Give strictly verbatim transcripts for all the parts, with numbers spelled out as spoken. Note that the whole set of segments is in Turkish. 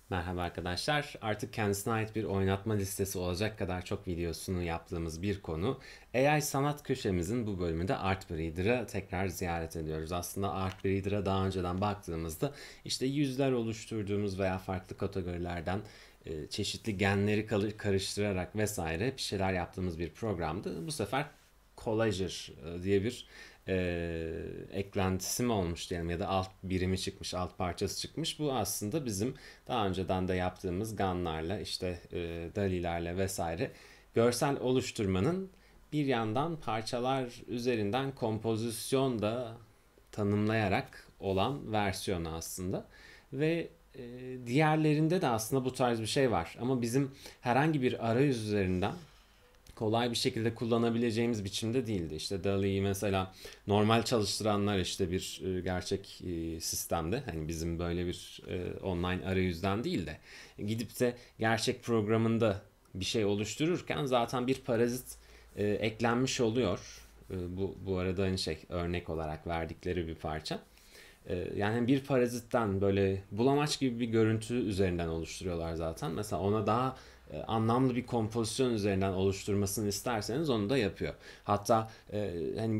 Merhaba arkadaşlar. Artık kendisine ait bir oynatma listesi olacak kadar çok videosunu yaptığımız bir konu. A I sanat köşemizin bu bölümünde Artbreeder'ı tekrar ziyaret ediyoruz. Aslında Artbreeder'a daha önceden baktığımızda işte yüzler oluşturduğumuz veya farklı kategorilerden e, çeşitli genleri karıştırarak vesaire bir şeyler yaptığımız bir programdı. Bu sefer Collager e, diye bir e, eklentisi mi olmuş diyelim ya da alt birimi çıkmış, alt parçası çıkmış. Bu aslında bizim daha önceden de yaptığımız Gun'larla işte e, Dali'lerle vesaire görsel oluşturmanın bir yandan parçalar üzerinden kompozisyon da tanımlayarak olan versiyonu aslında. Ve e, diğerlerinde de aslında bu tarz bir şey var. Ama bizim herhangi bir arayüz üzerinden kolay bir şekilde kullanabileceğimiz biçimde değildi. İşte DALL-E'yi mesela normal çalıştıranlar işte bir e, gerçek e, sistemde, hani bizim böyle bir e, online arayüzden değil de gidip de gerçek programında bir şey oluştururken zaten bir parazit e, eklenmiş oluyor. E, bu bu arada aynı şey, örnek olarak verdikleri bir parça. E, yani bir parazitten böyle bulamaç gibi bir görüntü üzerinden oluşturuyorlar zaten. Mesela ona daha e, anlamlı bir kompozisyon üzerinden oluşturmasını isterseniz onu da yapıyor. Hatta e, hani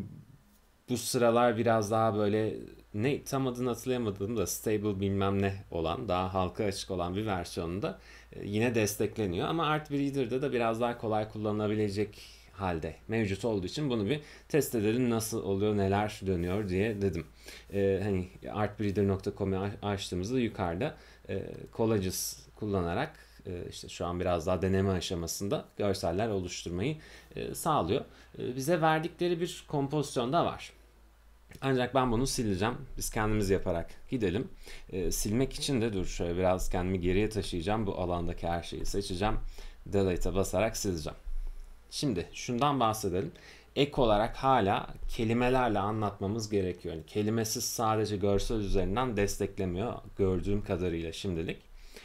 bu sıralar biraz daha böyle, ne tam adını hatırlayamadım da, stable bilmem ne olan, daha halka açık olan bir versiyonunda e, yine destekleniyor. Ama Artbreeder'da da biraz daha kolay kullanılabilecek halde mevcut olduğu için bunu bir test edelim, nasıl oluyor, neler dönüyor diye dedim. Ee, hani artbreeder nokta com'u açtığımızda yukarıda e, collages kullanarak e, işte şu an biraz daha deneme aşamasında görseller oluşturmayı e, sağlıyor. E, bize verdikleri bir kompozisyon da var. Ancak ben bunu sileceğim. Biz kendimiz yaparak gidelim. E, silmek için de dur şöyle biraz kendimi geriye taşıyacağım. Bu alandaki her şeyi seçeceğim. Delete'e basarak sileceğim. Şimdi şundan bahsedelim. Ek olarak hala kelimelerle anlatmamız gerekiyor. Yani kelimesiz sadece görsel üzerinden desteklemiyor gördüğüm kadarıyla şimdilik.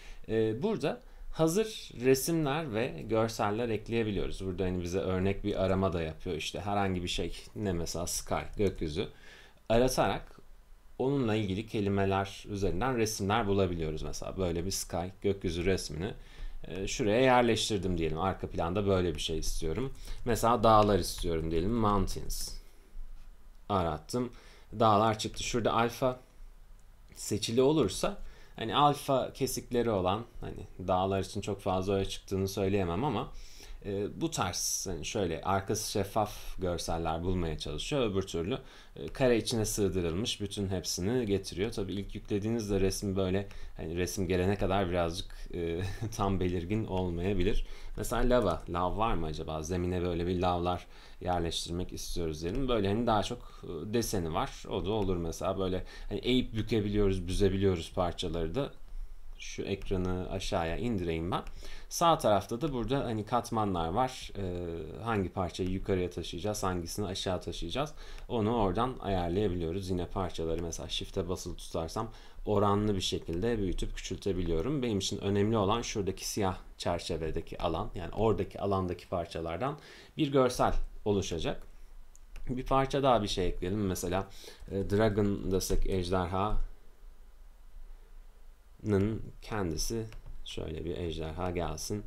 Ee, burada hazır resimler ve görseller ekleyebiliyoruz. Burada hani bize örnek bir arama da yapıyor. İşte herhangi bir şey, ne mesela sky, gökyüzü aratarak onunla ilgili kelimeler üzerinden resimler bulabiliyoruz. Mesela böyle bir sky, gökyüzü resmini e, şuraya yerleştirdim diyelim. Arka planda böyle bir şey istiyorum. Mesela dağlar istiyorum diyelim. Mountains. Arattım. Dağlar çıktı. Şurada alfa seçili olursa, hani alfa kesikleri olan, hani dağlar için çok fazla öyle çıktığını söyleyemem ama e, bu tarz, hani şöyle arkası şeffaf görseller bulmaya çalışıyor. Öbür türlü e, kare içine sığdırılmış bütün hepsini getiriyor. Tabii ilk yüklediğinizde resim böyle, hani resim gelene kadar birazcık e, tam belirgin olmayabilir. Mesela lava, lav var mı acaba? Zemine böyle bir lavlar yerleştirmek istiyoruz diyelim. Böyle hani daha çok e, deseni var. O da olur mesela, böyle hani eğip bükebiliyoruz, büzebiliyoruz parçaları da. Şu ekranı aşağıya indireyim ben. Sağ tarafta da burada hani katmanlar var. Ee, hangi parçayı yukarıya taşıyacağız, hangisini aşağı taşıyacağız. Onu oradan ayarlayabiliyoruz. Yine parçaları mesela shift'e basılı tutarsam oranlı bir şekilde büyütüp küçültebiliyorum. Benim için önemli olan şuradaki siyah çerçevedeki alan, yani oradaki alandaki parçalardan bir görsel oluşacak. Bir parça daha bir şey ekleyelim. Mesela e, Dragon desek, ejderha kendisi, şöyle bir ejderha gelsin.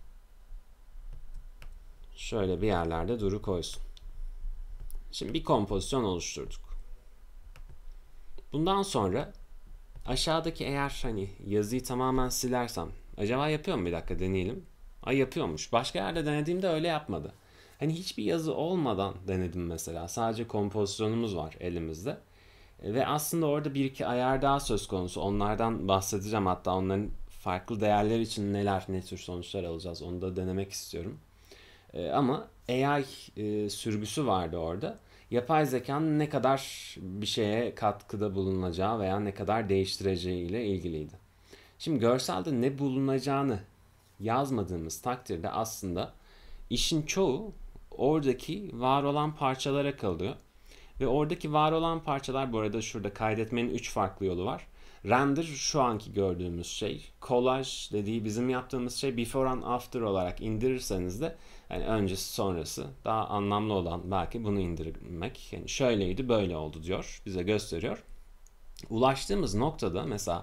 Şöyle bir yerlerde duru koysun. Şimdi bir kompozisyon oluşturduk. Bundan sonra aşağıdaki, eğer hani yazıyı tamamen silersem, acaba yapıyor mu, bir dakika deneyelim. Ay, yapıyormuş. Başka yerde denediğimde öyle yapmadı. Hani hiçbir yazı olmadan denedim mesela. Sadece kompozisyonumuz var elimizde. Ve aslında orada bir iki ayar daha söz konusu. Onlardan bahsedeceğim. Hatta onların farklı değerler için neler, ne tür sonuçlar alacağız, onu da denemek istiyorum. Ee, ama A I e, sürgüsü vardı orada. Yapay zekanın ne kadar bir şeye katkıda bulunacağı veya ne kadar değiştireceği ile ilgiliydi. Şimdi görselde ne bulunacağını yazmadığımız takdirde aslında işin çoğu oradaki var olan parçalara kalıyor. Ve oradaki var olan parçalar, bu arada şurada kaydetmenin üç farklı yolu var. Render şu anki gördüğümüz şey. Collage dediği bizim yaptığımız şey. Before and after olarak indirirseniz de yani öncesi sonrası daha anlamlı olan belki bunu indirmek. Yani şöyleydi böyle oldu diyor. Bize gösteriyor. Ulaştığımız noktada mesela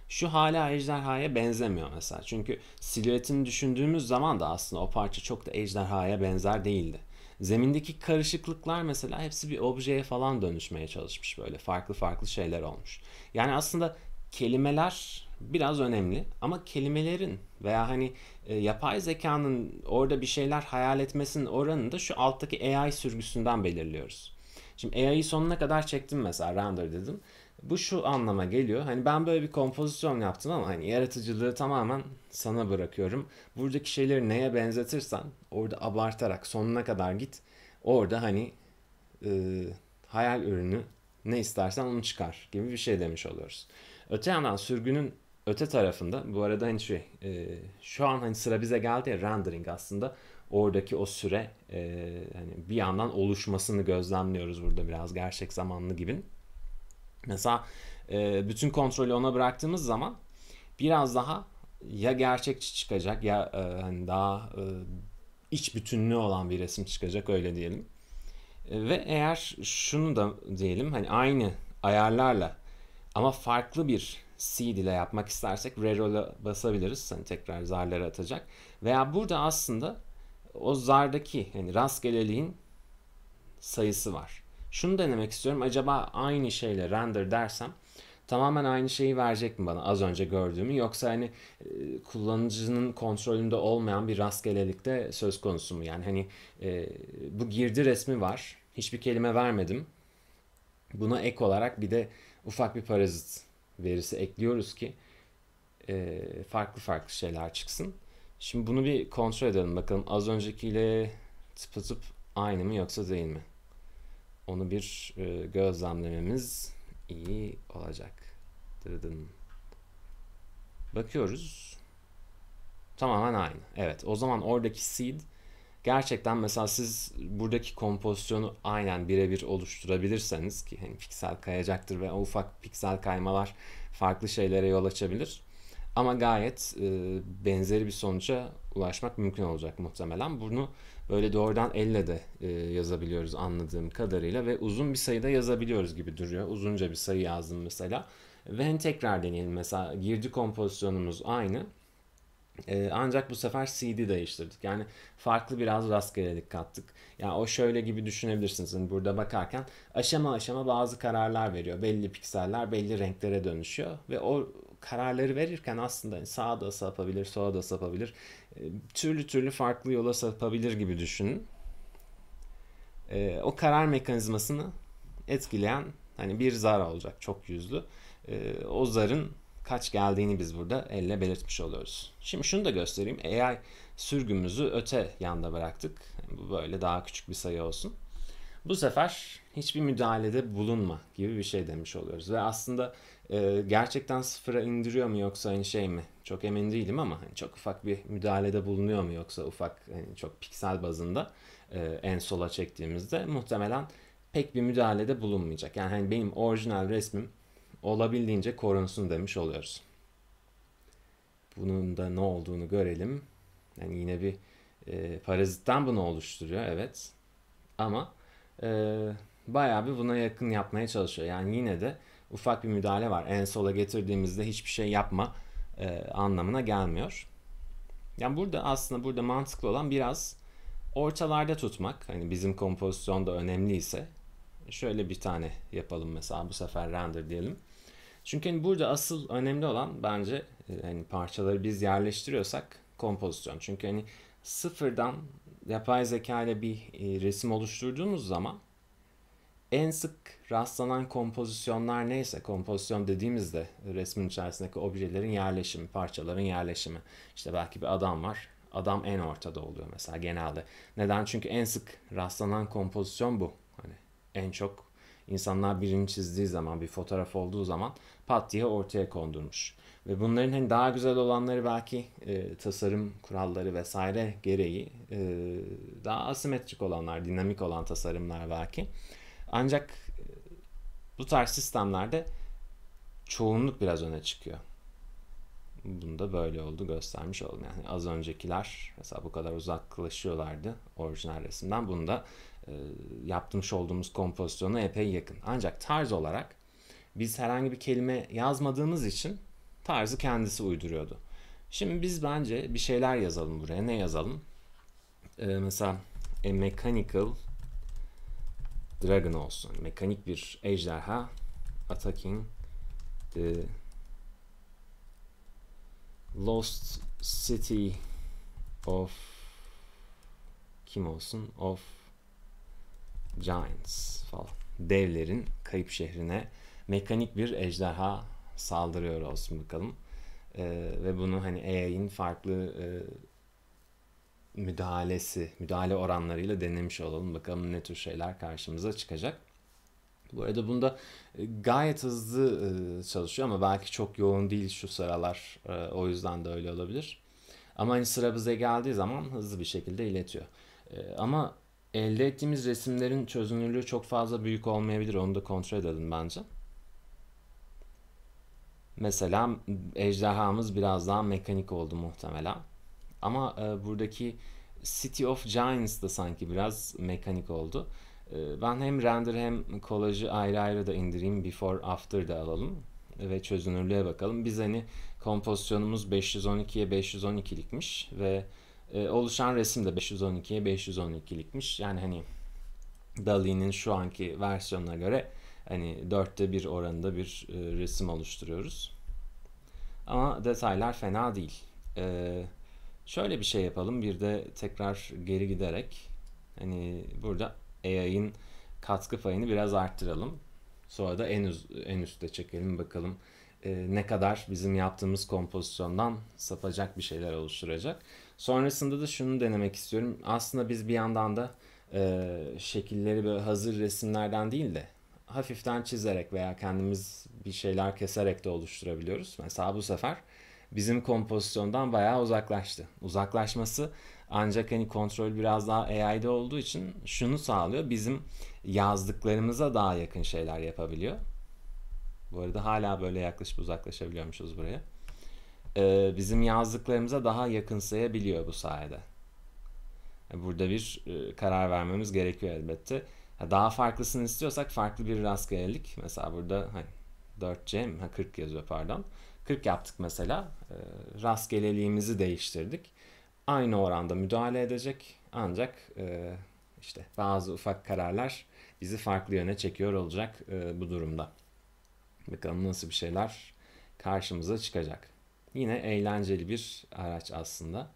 Şu hala ejderhaya benzemiyor mesela. Çünkü silüetini düşündüğümüz zaman da aslında o parça çok da ejderhaya benzer değildi. Zemindeki karışıklıklar mesela hepsi bir objeye falan dönüşmeye çalışmış, böyle farklı farklı şeyler olmuş. Yani aslında kelimeler biraz önemli ama kelimelerin veya hani e, yapay zekanın orada bir şeyler hayal etmesinin oranını da şu alttaki A I sürgüsünden belirliyoruz. Şimdi A I'yi sonuna kadar çektim mesela, render dedim. Bu şu anlama geliyor. Hani ben böyle bir kompozisyon yaptım ama hani yaratıcılığı tamamen sana bırakıyorum. Buradaki şeyleri neye benzetirsen orada abartarak sonuna kadar git. Orada hani e, hayal ürünü ne istersen onu çıkar gibi bir şey demiş oluyoruz. Öte yandan sürgünün öte tarafında bu arada hani şey e, şu an hani sıra bize geldi ya, rendering aslında oradaki o süre e, hani bir yandan oluşmasını gözlemliyoruz burada, biraz gerçek zamanlı gibi. Mesela e, bütün kontrolü ona bıraktığımız zaman biraz daha ya gerçekçi çıkacak ya e, hani daha e, iç bütünlüğü olan bir resim çıkacak, öyle diyelim. E, ve eğer şunu da diyelim, hani aynı ayarlarla ama farklı bir seed ile yapmak istersek reroll'a basabiliriz. Hani tekrar zarları atacak. Veya burada aslında o zardaki yani rastgeleliğin sayısı var. Şunu denemek istiyorum. Acaba aynı şeyle render dersem tamamen aynı şeyi verecek mi bana az önce gördüğümü, yoksa hani e, kullanıcının kontrolünde olmayan bir rastgelelikte söz konusu mu? Yani hani e, bu girdi resmi var. Hiçbir kelime vermedim. Buna ek olarak bir de ufak bir parazit verisi ekliyoruz ki e, farklı farklı şeyler çıksın. Şimdi bunu bir kontrol edelim bakalım, az öncekiyle tıpatıp aynı mı yoksa değil mi? Onu bir e, gözlemlememiz iyi olacak. Dırdın. Bakıyoruz. Tamamen aynı. Evet, o zaman oradaki seed gerçekten, mesela siz buradaki kompozisyonu aynen birebir oluşturabilirseniz ki hani piksel kayacaktır ve o ufak piksel kaymalar farklı şeylere yol açabilir. Ama gayet e, benzeri bir sonuca ulaşmak mümkün olacak muhtemelen. Bunu böyle doğrudan elle de e, yazabiliyoruz anladığım kadarıyla ve uzun bir sayıda yazabiliyoruz gibi duruyor. Uzunca bir sayı yazdım mesela. Ve hani tekrar deneyelim, mesela girdi kompozisyonumuz aynı. Ee, ancak bu sefer C D değiştirdik. Yani farklı biraz rastgelelik kattık. Yani o şöyle gibi düşünebilirsiniz. Yani burada bakarken aşama aşama bazı kararlar veriyor. Belli pikseller belli renklere dönüşüyor. Ve o kararları verirken aslında hani sağa da sapabilir, sola da sapabilir. Ee, türlü türlü farklı yola sapabilir gibi düşünün. Ee, o karar mekanizmasını etkileyen hani bir zar olacak, çok yüzlü. Ee, o zarın kaç geldiğini biz burada elle belirtmiş oluyoruz. Şimdi şunu da göstereyim. A I sürgümüzü öte yanda bıraktık. Bu böyle daha küçük bir sayı olsun. Bu sefer hiçbir müdahalede bulunma gibi bir şey demiş oluyoruz. Ve aslında e, gerçekten sıfıra indiriyor mu yoksa hani şey mi? Çok emin değilim ama hani çok ufak bir müdahalede bulunuyor mu yoksa ufak hani çok piksel bazında e, en sola çektiğimizde muhtemelen pek bir müdahalede bulunmayacak. Yani hani benim orijinal resmim olabildiğince korunsun demiş oluyoruz. Bunun da ne olduğunu görelim. Yani yine bir e, parazitten bunu oluşturuyor, evet. Ama e, bayağı bir buna yakın yapmaya çalışıyor. Yani yine de ufak bir müdahale var. En sola getirdiğimizde hiçbir şey yapma e, anlamına gelmiyor. Yani burada aslında burada mantıklı olan biraz ortalarda tutmak. Hani bizim kompozisyonda önemliyse şöyle bir tane yapalım mesela, bu sefer render diyelim. Çünkü hani burada asıl önemli olan bence e, hani parçaları biz yerleştiriyorsak kompozisyon. Çünkü hani sıfırdan yapay zeka ile bir e, resim oluşturduğumuz zaman en sık rastlanan kompozisyonlar neyse, kompozisyon dediğimizde resmin içerisindeki objelerin yerleşimi, parçaların yerleşimi. İşte belki bir adam var. Adam en ortada oluyor mesela genelde. Neden? Çünkü en sık rastlanan kompozisyon bu. Hani en çok insanlar birini çizdiği zaman, bir fotoğraf olduğu zaman pat diye ortaya kondurmuş. Ve bunların hani daha güzel olanları belki e, tasarım kuralları vesaire gereği e, daha asimetrik olanlar, dinamik olan tasarımlar belki. Ancak bu tarz sistemlerde çoğunluk biraz öne çıkıyor. Bunda böyle oldu, göstermiş oldum. Yani az öncekiler mesela bu kadar uzaklaşıyorlardı orijinal resimden. Bunda e, yapmış olduğumuz kompozisyona epey yakın. Ancak tarz olarak biz herhangi bir kelime yazmadığımız için tarzı kendisi uyduruyordu. Şimdi biz bence bir şeyler yazalım buraya. Ne yazalım? Ee, mesela a mechanical dragon olsun. Mekanik bir ejderha attacking the lost city of kim olsun? Of giants falan. Devlerin kayıp şehrine mekanik bir ejderha saldırıyor olsun bakalım. Ee, ve bunu hani A I'nin farklı e, müdahalesi, müdahale oranlarıyla denemiş olalım. Bakalım ne tür şeyler karşımıza çıkacak. Bu arada bunda gayet hızlı e, çalışıyor ama belki çok yoğun değil şu sıralar. E, o yüzden de öyle olabilir. Ama hani sıra bize geldiği zaman hızlı bir şekilde iletiyor. E, ama elde ettiğimiz resimlerin çözünürlüğü çok fazla büyük olmayabilir. Onu da kontrol edelim bence. Mesela ejderhamız biraz daha mekanik oldu muhtemelen. Ama e, buradaki City of Giants da sanki biraz mekanik oldu. E, ben hem render hem kolajı ayrı ayrı da indireyim. Before after da alalım. Ve çözünürlüğe bakalım. Biz hani kompozisyonumuz beş yüz on ikiye beş yüz on ikilikmiş ve e, oluşan resim de beş yüz on ikiye beş yüz on ikilikmiş. Yani hani DALL-E'nin şu anki versiyonuna göre hani dörtte bir oranında bir e, resim oluşturuyoruz. Ama detaylar fena değil. Ee, şöyle bir şey yapalım. Bir de tekrar geri giderek hani burada A I'ın katkı payını biraz arttıralım. Sonra da en, üst, en üstte çekelim bakalım e, ne kadar bizim yaptığımız kompozisyondan sapacak bir şeyler oluşturacak. Sonrasında da şunu denemek istiyorum. Aslında biz bir yandan da e, şekilleri böyle hazır resimlerden değil de hafiften çizerek veya kendimiz bir şeyler keserek de oluşturabiliyoruz. Mesela bu sefer bizim kompozisyondan bayağı uzaklaştı. Uzaklaşması ancak hani kontrol biraz daha A I'de olduğu için şunu sağlıyor. Bizim yazdıklarımıza daha yakın şeyler yapabiliyor. Bu arada hala böyle yaklaşıp uzaklaşabiliyormuşuz buraya. Ee, bizim yazdıklarımıza daha yakınsayabiliyor bu sayede. Burada bir e, karar vermemiz gerekiyor elbette. Daha farklısını istiyorsak farklı bir rastgelelik. Mesela burada hani dört C mi? Ha, kırk yazıyor pardon. kırk yaptık mesela. E, rastgeleliğimizi değiştirdik. Aynı oranda müdahale edecek. Ancak e, işte bazı ufak kararlar bizi farklı yöne çekiyor olacak e, bu durumda. Bakalım nasıl bir şeyler karşımıza çıkacak. Yine eğlenceli bir araç aslında.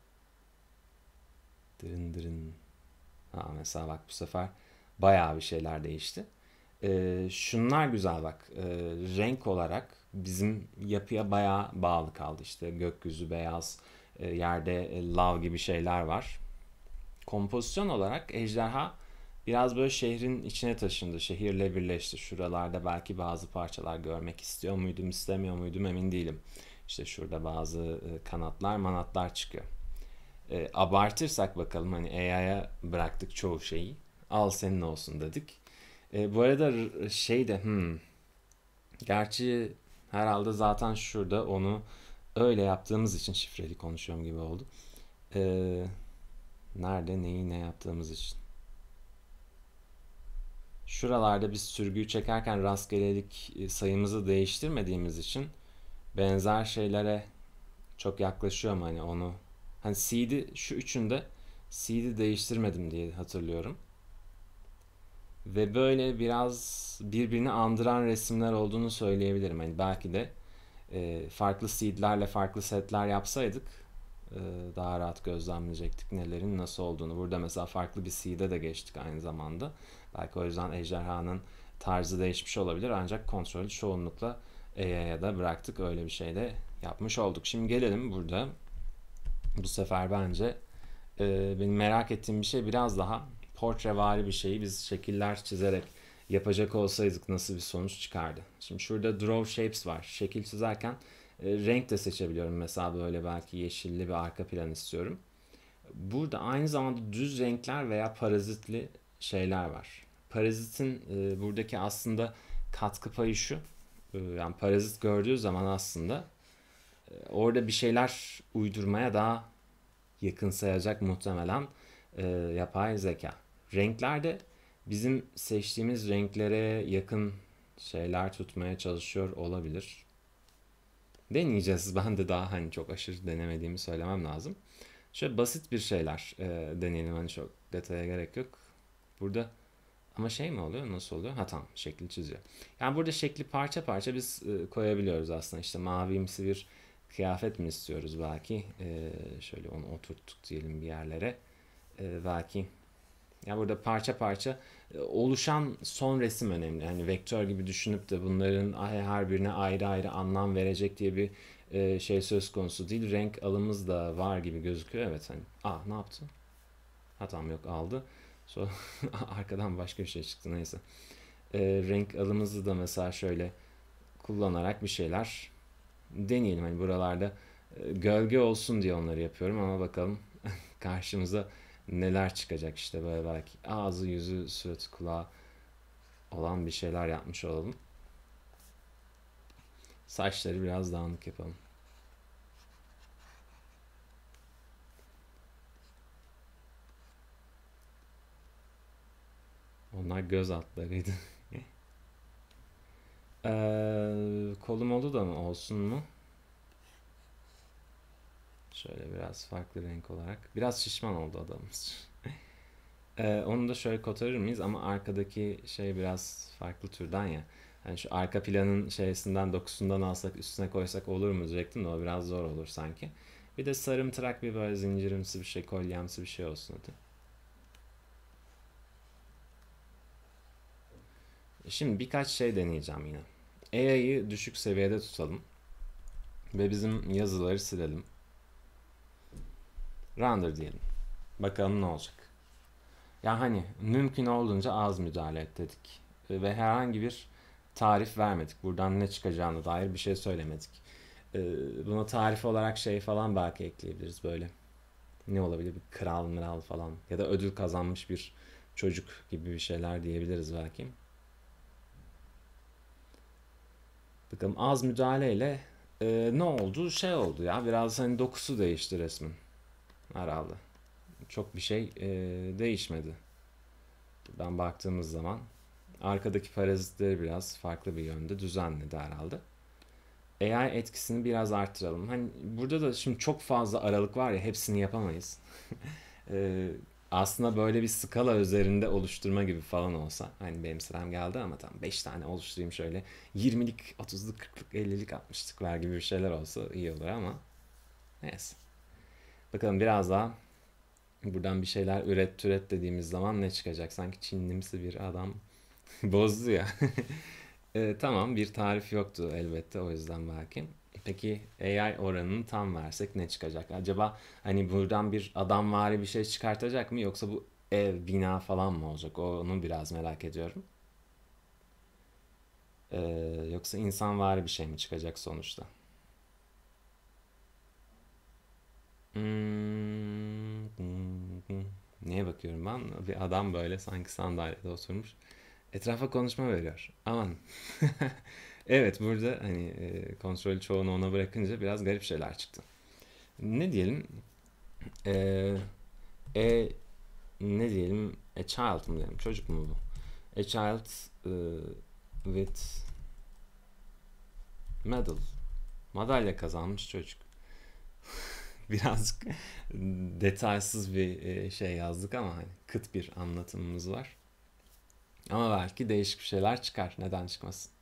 Dırın dırın. Ha, mesela bak bu sefer bayağı bir şeyler değişti. Ee, şunlar güzel bak. Ee, renk olarak bizim yapıya bayağı bağlı kaldı. İşte gökyüzü beyaz, e, yerde e, lav gibi şeyler var. Kompozisyon olarak ejderha biraz böyle şehrin içine taşındı. Şehirle birleşti. Şuralarda belki bazı parçalar görmek istiyor muydum, istemiyor muydum emin değilim. İşte şurada bazı e, kanatlar, manatlar çıkıyor. E, abartırsak bakalım hani A I'ya bıraktık çoğu şeyi. Al senin olsun dedik. E, bu arada şey de hmm, gerçi herhalde zaten şurada onu öyle yaptığımız için şifreli konuşuyorum gibi oldu. E, nerede neyi ne yaptığımız için. Şuralarda biz sürgüyü çekerken rastgelelik sayımızı değiştirmediğimiz için benzer şeylere çok yaklaşıyorum hani onu. Hani seed'i şu üçünde seed'i değiştirmedim diye hatırlıyorum. Ve böyle biraz birbirini andıran resimler olduğunu söyleyebilirim. Hani belki de e, farklı seed'lerle farklı setler yapsaydık e, daha rahat gözlemleyecektik nelerin nasıl olduğunu. Burada mesela farklı bir seed'e de geçtik aynı zamanda. Belki o yüzden ejderhanın tarzı değişmiş olabilir ancak kontrolü çoğunlukla A I'ya da bıraktık. Öyle bir şey de yapmış olduk. Şimdi gelelim burada. Bu sefer bence e, benim merak ettiğim bir şey biraz daha portrevari bir şeyi biz şekiller çizerek yapacak olsaydık nasıl bir sonuç çıkardı. Şimdi şurada draw shapes var. Şekil çizerken e, renk de seçebiliyorum. Mesela böyle belki yeşilli bir arka plan istiyorum. Burada aynı zamanda düz renkler veya parazitli şeyler var. Parazitin e, buradaki aslında katkı payı şu. E, yani parazit gördüğü zaman aslında e, orada bir şeyler uydurmaya daha yakın sayacak muhtemelen e, yapay zeka. Renklerde bizim seçtiğimiz renklere yakın şeyler tutmaya çalışıyor olabilir. Deneyeceğiz. Ben de daha hani çok aşırı denemediğimi söylemem lazım. Şöyle basit bir şeyler e, deneyelim. Hani çok detaya gerek yok. Burada ama şey mi oluyor? Nasıl oluyor? Ha tamam. Şekli çiziyor. Yani burada şekli parça parça biz e, koyabiliyoruz aslında. İşte mavimsi bir kıyafet mi istiyoruz belki? E, şöyle onu oturttuk diyelim bir yerlere. E, belki ya burada parça parça e, oluşan son resim önemli. Hani vektör gibi düşünüp de bunların her birine ayrı ayrı anlam verecek diye bir e, şey söz konusu değil. Renk alımız da var gibi gözüküyor. Evet hani. Ah ne yaptı? Ha tamam yok aldı. Sonra arkadan başka bir şey çıktı neyse. E, renk alımızı da mesela şöyle kullanarak bir şeyler deneyelim. Hani buralarda e, gölge olsun diye onları yapıyorum ama bakalım karşımıza neler çıkacak işte böyle belki ağzı yüzü suratı kulağı olan bir şeyler yapmış olalım. Saçları biraz dağınık yapalım. Onlar göz altlarıydı. Ee, kolum oldu da mı olsun mu? Şöyle biraz farklı renk olarak. Biraz şişman oldu adamımız. Ee, onu da şöyle kotarır mıyız ama arkadaki şey biraz farklı türden ya. Hani şu arka planın şeysinden dokusundan alsak üstüne koysak olur mu diyecektim de o biraz zor olur sanki. Bir de sarımtırak bir böyle zincirimsi bir şey, kolyemsi bir şey olsun hadi. Şimdi birkaç şey deneyeceğim yine. A I'yı düşük seviyede tutalım ve bizim yazıları silelim. Render diyelim. Bakalım ne olacak. Ya hani mümkün olduğunca az müdahale et dedik. Ve herhangi bir tarif vermedik. Buradan ne çıkacağına dair bir şey söylemedik. Ee, buna tarif olarak şey falan belki ekleyebiliriz böyle. Ne olabilir? Bir kral mıral falan. Ya da ödül kazanmış bir çocuk gibi bir şeyler diyebiliriz belki. Bakalım az müdahaleyle e, ne oldu? Şey oldu ya biraz hani dokusu değişti resmin herhalde. Çok bir şey e, değişmedi. Ben baktığımız zaman arkadaki parazitleri biraz farklı bir yönde düzenledi herhalde. A I etkisini biraz artıralım. Hani burada da şimdi çok fazla aralık var ya hepsini yapamayız. Ee, aslında böyle bir skala üzerinde oluşturma gibi falan olsa. Hani benim sıram geldi ama tam beş tane oluşturayım şöyle. yirmilik, otuzluk, kırklık, ellilik, altmışlıklar gibi bir şeyler olsa iyi olur ama neyse. Bakalım biraz daha buradan bir şeyler üret türet dediğimiz zaman ne çıkacak? Sanki Çinlimsi bir adam bozdu ya. E, tamam bir tarif yoktu elbette o yüzden belki. Peki A I oranını tam versek ne çıkacak? Acaba hani buradan bir adamvari bir şey çıkartacak mı yoksa bu ev, bina falan mı olacak? Onu biraz merak ediyorum. E, yoksa insanvari bir şey mi çıkacak sonuçta? Hmm, hmm, hmm. Neye bakıyorum ben? Bir adam böyle sanki sandalyede oturmuş. Etrafa konuşma veriyor. Aman. Evet burada hani e, kontrolü çoğunu ona bırakınca biraz garip şeyler çıktı. Ne diyelim? E, e, ne diyelim? A child mı diyelim? Çocuk mu bu? A child e, with medal. Madalya kazanmış çocuk. Birazcık detaysız bir e, şey yazdık ama hani kıt bir anlatımımız var. Ama belki değişik bir şeyler çıkar. Neden çıkmasın?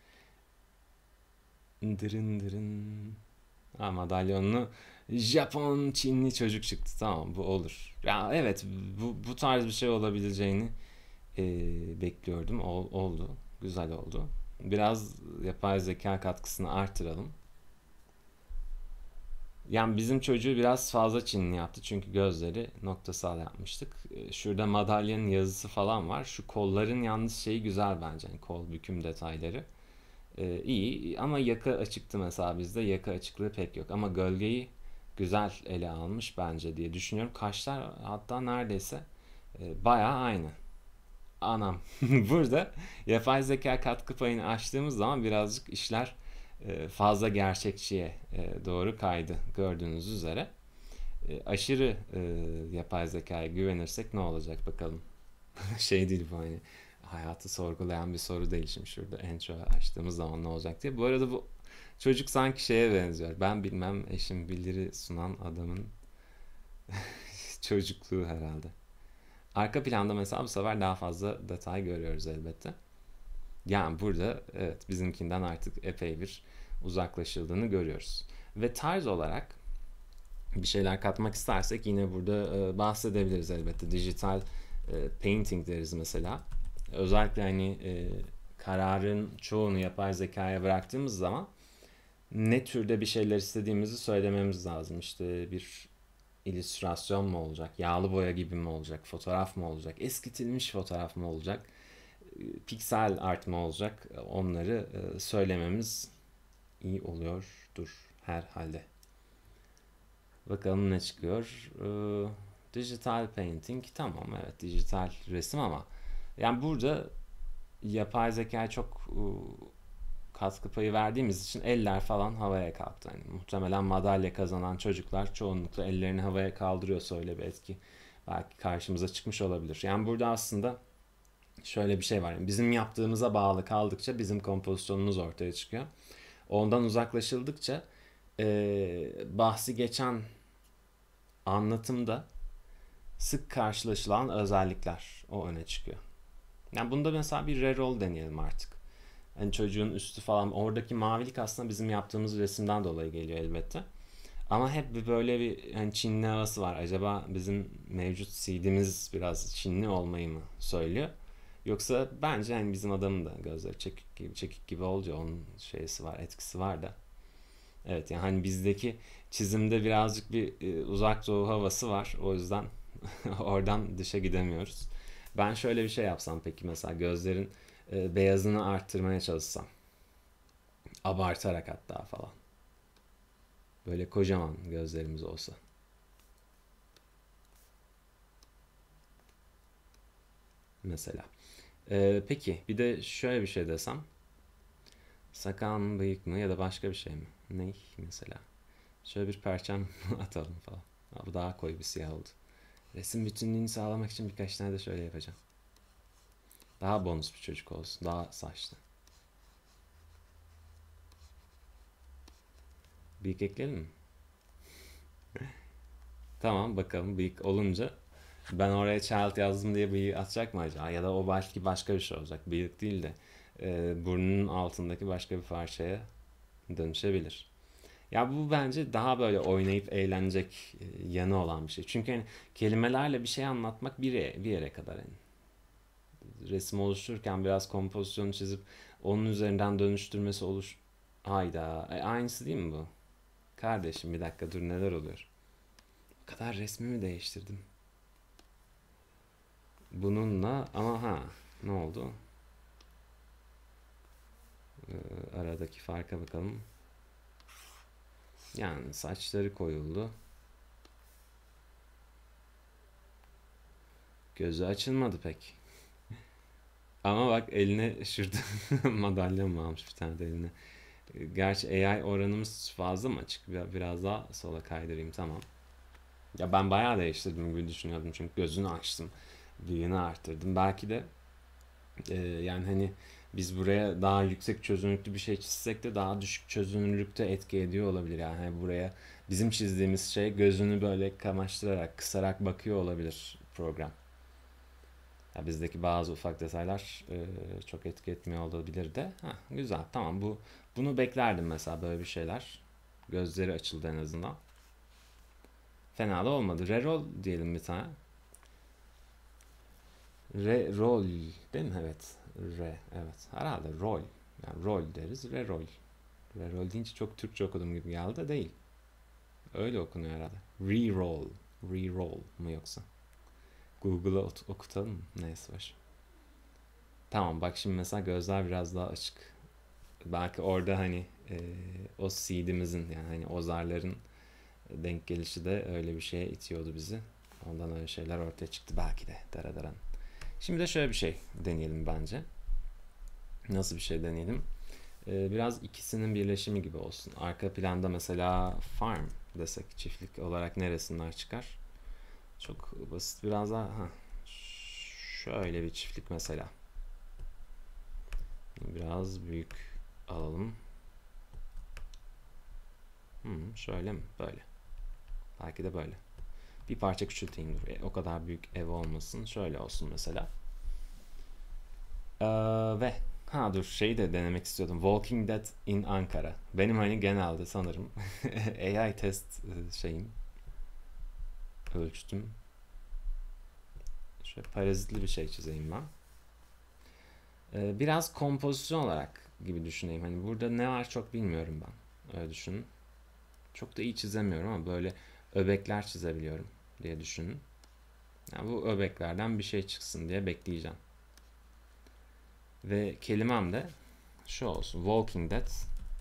Dırın dırın. Ha, madalyonlu Japon Çinli çocuk çıktı. Tamam bu olur. Ya evet bu, bu tarz bir şey olabileceğini e, bekliyordum. Ol, oldu. Güzel oldu. Biraz yapay zeka katkısını artıralım. Yani bizim çocuğu biraz fazla Çinli yaptı. Çünkü gözleri noktasal yapmıştık. E, Şurada madalyanın yazısı falan var. Şu kolların yalnız şeyi güzel bence. Yani kol büküm detayları. Ee, iyi ama yaka açıktı mesela bizde. Yaka açıklığı pek yok. Ama gölgeyi güzel ele almış bence diye düşünüyorum. Kaşlar hatta neredeyse e, bayağı aynı. Anam. Burada yapay zeka katkı payını açtığımız zaman birazcık işler e, fazla gerçekçiye e, doğru kaydı gördüğünüz üzere. E, aşırı e, yapay zekaya güvenirsek ne olacak bakalım. Şey değil bu hani hayatı sorgulayan bir soru değil şimdi şurada intro açtığımız zaman ne olacak diye. Bu arada bu Çocuk sanki şeye benziyor. Ben bilmem eşim bildiri sunan adamın çocukluğu herhalde. Arka planda mesela bu sefer daha fazla detay görüyoruz elbette. Yani burada evet bizimkinden artık epey bir uzaklaşıldığını görüyoruz. Ve tarz olarak bir şeyler katmak istersek yine burada e, bahsedebiliriz elbette. Dijital e, painting deriz mesela. Özellikle hani e, kararın çoğunu yapay zekaya bıraktığımız zaman ne türde bir şeyler istediğimizi söylememiz lazım. İşte bir illüstrasyon mu olacak, yağlı boya gibi mi olacak, fotoğraf mı olacak, eskitilmiş fotoğraf mı olacak, piksel art mı olacak, onları e, söylememiz iyi oluyordur herhalde. Bakalım ne çıkıyor. Ee, dijital painting tamam evet dijital resim ama yani burada yapay zekaya çok e, katkı payı verdiğimiz için eller falan havaya kalktı. Yani muhtemelen madalya kazanan çocuklar çoğunlukla ellerini havaya kaldırıyorsa öyle bir etki belki karşımıza çıkmış olabilir. Yani burada aslında şöyle bir şey var. Yani bizim yaptığımıza bağlı kaldıkça bizim kompozisyonumuz ortaya çıkıyor. Ondan uzaklaşıldıkça e, bahsi geçen anlatımda sık karşılaşılan özellikler o öne çıkıyor. Yani bunda mesela bir reroll deneyelim artık. Hani çocuğun üstü falan oradaki mavilik aslında bizim yaptığımız resimden dolayı geliyor elbette. Ama hep bir böyle bir hani Çinli havası var. Acaba bizim mevcut C D'miz biraz Çinli olmayı mı söylüyor? Yoksa bence hani bizim adamın da gözleri çekik gibi, çekik gibi olunca onun şeysi var, etkisi var da. Evet yani hani bizdeki çizimde birazcık bir e, uzak doğu havası var. O yüzden oradan dışa gidemiyoruz. Ben şöyle bir şey yapsam peki mesela gözlerin e, beyazını arttırmaya çalışsam. Abartarak hatta falan. Böyle kocaman gözlerimiz olsa. Mesela. E, peki bir de şöyle bir şey desem. Sakal mı bıyık mı ya da başka bir şey mi? Ne mesela? Şöyle bir perçem atalım falan. Ha, bu daha koyu bir siyah oldu. Resim bütünlüğünü sağlamak için birkaç tane de şöyle yapacağım. Daha bonus bir çocuk olsun. Daha saçlı. Bıyık ekleyelim mi? Tamam bakalım bıyık olunca ben oraya child yazdım diye bıyığı atacak mı acaba? Ya da o belki başka bir şey olacak. Bıyık değil de e, burnunun altındaki başka bir parçaya dönüşebilir. Ya bu bence daha böyle oynayıp eğlenecek e, yanı olan bir şey. Çünkü hani kelimelerle bir şey anlatmak bir yere, bir yere kadar. Yani resim oluştururken biraz kompozisyonu çizip onun üzerinden dönüştürmesi oluş... Hayda. E, aynısı değil mi bu? Kardeşim bir dakika dur neler oluyor? O kadar resmimi değiştirdim. Bununla ama ha ne oldu? Ee, aradaki farka bakalım. Yani saçları koyuldu. Gözü açılmadı pek. Ama bak eline şurada madalya mı almış bir tane de eline. Gerçi A I oranımız fazla mı açık? Biraz daha sola kaydırayım tamam. Ya ben bayağı değiştirdim gibi düşünüyordum çünkü gözünü açtım. Büyüğünü arttırdım. Belki de e, yani hani biz buraya daha yüksek çözünürlüklü bir şey çizsek de daha düşük çözünürlükte etki ediyor olabilir. Yani hani buraya bizim çizdiğimiz şey gözünü böyle kamaştırarak, kısarak bakıyor olabilir program. Ya bizdeki bazı ufak detaylar e, çok etki etmiyor olabilir de. Heh, güzel tamam bu bunu beklerdim mesela böyle bir şeyler. Gözleri açıldı en azından. Fena da olmadı. Reroll diyelim bir tane. Re rol değil mi? Evet. Re evet. Herhalde rol. Yani rol deriz. Re rol. Re rol deyince çok Türkçe okudum gibi geldi de değil. Öyle okunuyor herhalde. Re-roll. Re-roll mu yoksa? Google'a okutalım mı? Neyse var. Tamam bak şimdi mesela gözler biraz daha açık. Belki orada hani e, o seed'imizin yani hani o zarların denk gelişi de öyle bir şeye itiyordu bizi. Ondan öyle şeyler ortaya çıktı belki de. Daradaran. Şimdi de şöyle bir şey deneyelim bence. Nasıl bir şey deneyelim? Ee, biraz ikisinin birleşimi gibi olsun. Arka planda mesela farm desek çiftlik olarak ne resimler çıkar? Çok basit biraz daha. Heh. Şöyle bir çiftlik mesela. Biraz büyük alalım. Hmm, şöyle mi? Böyle. Belki de böyle. Bir parça küçülteyim dur. E, o kadar büyük ev olmasın. Şöyle olsun mesela. Ee, ve ha dur şeyi de denemek istiyordum. Walking Dead in Ankara. Benim hani genelde sanırım A I test e, şeyim ölçtüm. Şöyle parazitli bir şey çizeyim ben. Ee, biraz kompozisyon olarak gibi düşüneyim. Hani burada ne var çok bilmiyorum ben. Öyle düşünün. Çok da iyi çizemiyorum ama böyle öbekler çizebiliyorum diye düşünün. Yani bu öbeklerden bir şey çıksın diye bekleyeceğim. Ve kelimem de şu olsun. Walking Dead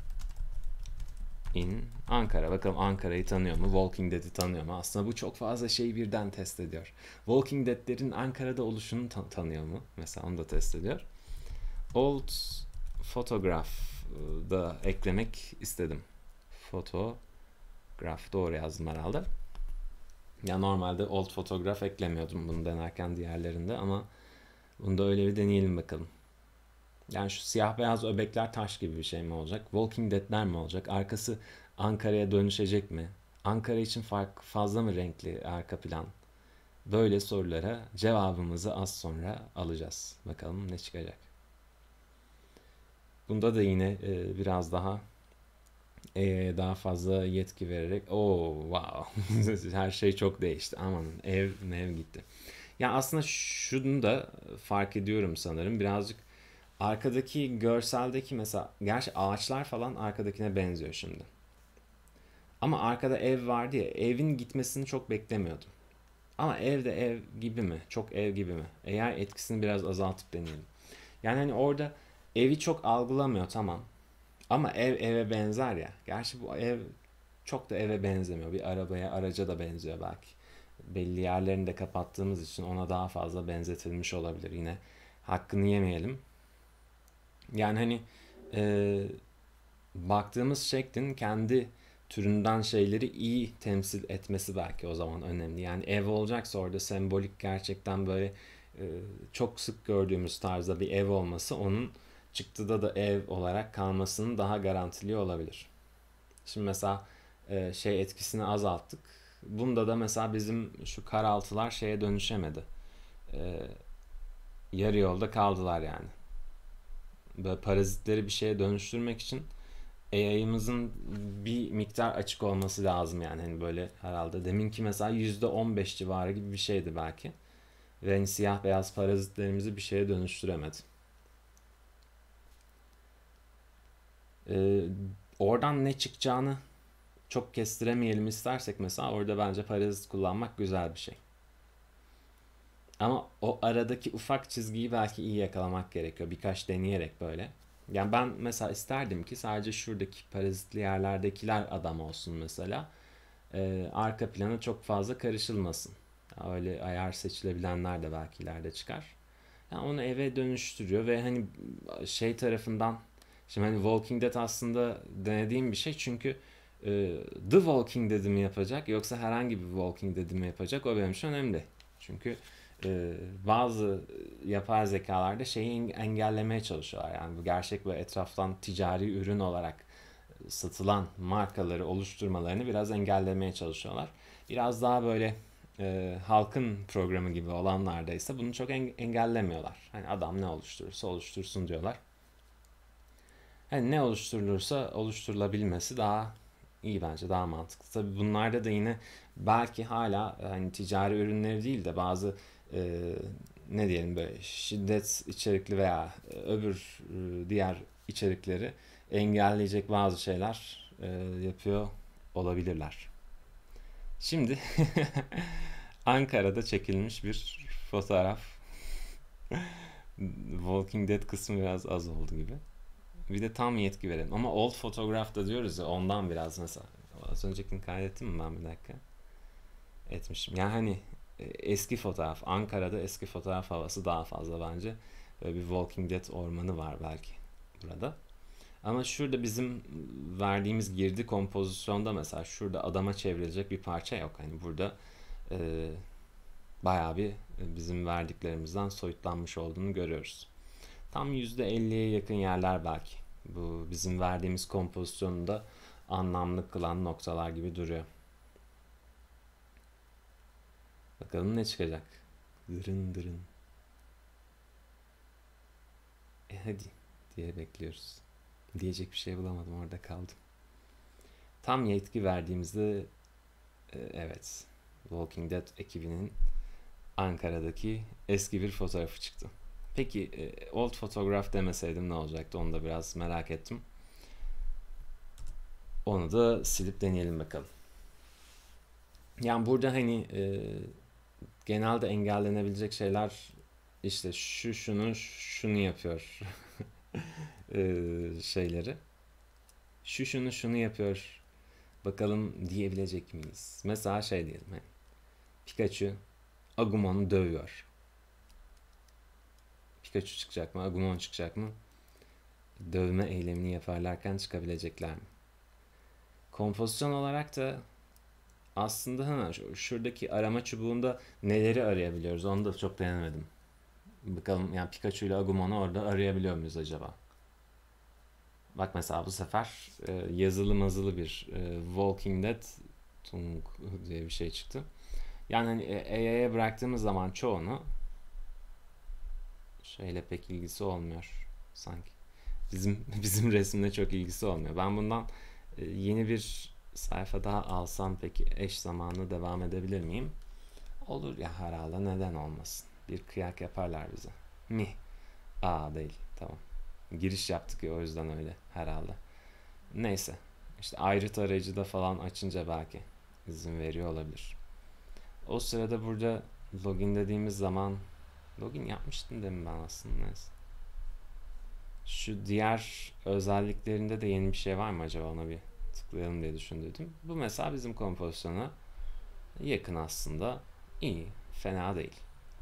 in Ankara. Bakalım Ankara'yı tanıyor mu? Walking Dead'i tanıyor mu? Aslında bu çok fazla şeyi birden test ediyor. Walking Dead'lerin Ankara'da oluşunu ta- tanıyor mu? Mesela onu da test ediyor. Old photograph da eklemek istedim. Photograph doğru yazdım herhalde. Ya normalde old photograph eklemiyordum bunu denerken diğerlerinde ama bunu da öyle bir deneyelim bakalım. Yani şu siyah beyaz öbekler taş gibi bir şey mi olacak? Walking Dead'ler mi olacak? Arkası Ankara'ya dönüşecek mi? Ankara için fark fazla mı renkli arka plan? Böyle sorulara cevabımızı az sonra alacağız. Bakalım ne çıkacak. Bunda da yine e, biraz daha e, daha fazla yetki vererek oh wow her şey çok değişti. Aman ev mev gitti. Ya aslında şunu da fark ediyorum sanırım. Birazcık arkadaki görseldeki mesela gerçi ağaçlar falan arkadakine benziyor şimdi. Ama arkada ev vardı ya evin gitmesini çok beklemiyordum. Ama ev de ev gibi mi? Çok ev gibi mi? Eğer etkisini biraz azaltıp deneyelim. Yani hani orada evi çok algılamıyor tamam. Ama ev eve benzer ya. Gerçi bu ev çok da eve benzemiyor. Bir arabaya, araca da benziyor belki. Belli yerlerini de kapattığımız için ona daha fazla benzetilmiş olabilir. Yine hakkını yemeyelim. Yani hani e, baktığımız şeklin kendi türünden şeyleri iyi temsil etmesi belki o zaman önemli. Yani ev olacaksa orada sembolik gerçekten böyle e, çok sık gördüğümüz tarzda bir ev olması onun çıktıda da ev olarak kalmasını daha garantiliyor olabilir. Şimdi mesela e, şey etkisini azalttık. Bunda da mesela bizim şu karaltılar şeye dönüşemedi. E, Yarı yolda kaldılar yani. Böyle parazitleri bir şeye dönüştürmek için A I'ımızın bir miktar açık olması lazım yani hani böyle herhalde deminki mesela yüzde on beş civarı gibi bir şeydi belki. Ve hani siyah beyaz parazitlerimizi bir şeye dönüştüremedi. Ee, Oradan ne çıkacağını çok kestiremeyelim istersek mesela orada bence parazit kullanmak güzel bir şey. Ama o aradaki ufak çizgiyi belki iyi yakalamak gerekiyor. Birkaç deneyerek böyle. Yani ben mesela isterdim ki sadece şuradaki parazitli yerlerdekiler adam olsun mesela. Ee, arka planı çok fazla karışılmasın. Öyle ayar seçilebilenler de belki ileride çıkar. Yani onu eve dönüştürüyor ve hani şey tarafından şimdi hani Walking Dead aslında denediğim bir şey çünkü e, The Walking Dead'i mi yapacak yoksa herhangi bir Walking Dead'i mi yapacak o benim için önemli. Çünkü e, bazı yapay zekalarda şeyi engellemeye çalışıyorlar. Yani bu gerçek ve etraftan ticari ürün olarak satılan markaları oluşturmalarını biraz engellemeye çalışıyorlar. Biraz daha böyle e, halkın programı gibi olanlarda ise bunu çok en- engellemiyorlar. Hani adam ne oluşturursa oluştursun diyorlar. Hani ne oluşturulursa oluşturulabilmesi daha iyi bence daha mantıklı. Tabii bunlarda da yine belki hala hani ticari ürünleri değil de bazı e, ne diyelim böyle şiddet içerikli veya e, öbür e, diğer içerikleri engelleyecek bazı şeyler e, yapıyor olabilirler. Şimdi Ankara'da çekilmiş bir fotoğraf. Walking Dead kısmı biraz az oldu gibi. Bir de tam yetki verelim. Ama old photograph da diyoruz ya ondan biraz mesela. Az öncekini kaydettim mi ben bir dakika? Etmişim. Yani hani e, eski fotoğraf. Ankara'da eski fotoğraf havası daha fazla bence. Böyle bir Walking Dead ormanı var belki burada. Ama şurada bizim verdiğimiz girdi kompozisyonda mesela şurada adama çevrilecek bir parça yok. Hani burada e, bayağı bir bizim verdiklerimizden soyutlanmış olduğunu görüyoruz. Tam yüzde elliye yakın yerler belki. Bu bizim verdiğimiz kompozisyonunda anlamlı kılan noktalar gibi duruyor. Bakalım ne çıkacak. Dırın dırın. E hadi diye bekliyoruz. Diyecek bir şey bulamadım, orada kaldım. Tam yetki verdiğimizde e, evet, Walking Dead ekibinin Ankara'daki eski bir fotoğrafı çıktı. Peki e, old photograph demeseydim ne olacaktı, onu da biraz merak ettim. Onu da silip deneyelim bakalım. Yani burada hani e, genelde engellenebilecek şeyler işte şu şunu şunu yapıyor e, şeyleri. Şu şunu şunu yapıyor. Bakalım diyebilecek miyiz? Mesela şey diyelim hani Pikachu Agumon'u dövüyor. Pikachu çıkacak mı? Agumon çıkacak mı? Dövme eylemini yaparlarken çıkabilecekler mi? Kompozisyon olarak da aslında ha, şuradaki arama çubuğunda neleri arayabiliyoruz? Onu da çok denemedim. Bakalım yani Pikachu ile Agumon'u orada arayabiliyor muyuz acaba? Bak mesela bu sefer e, yazılı mazılı bir e, Walking Dead Tung diye bir şey çıktı. Yani hani A I'ye bıraktığımız zaman çoğunu şeyle pek ilgisi olmuyor sanki. Bizim bizim resimle çok ilgisi olmuyor. Ben bundan e, yeni bir sayfa daha alsam peki eş zamanlı devam edebilir miyim? Olur ya herhalde, neden olmasın. Bir kıyak yaparlar bize. Mi? Aa değil. Tamam. Giriş yaptık ya, o yüzden öyle herhalde. Neyse. İşte ayrı tarayıcıda falan açınca belki izin veriyor olabilir. O sırada burada login dediğimiz zaman login yapmıştım değil mi ben aslında, neyse. Şu diğer özelliklerinde de yeni bir şey var mı acaba, ona bir tıklayalım diye düşündüm. Bu mesela bizim kompozisyona yakın aslında. İyi, fena değil.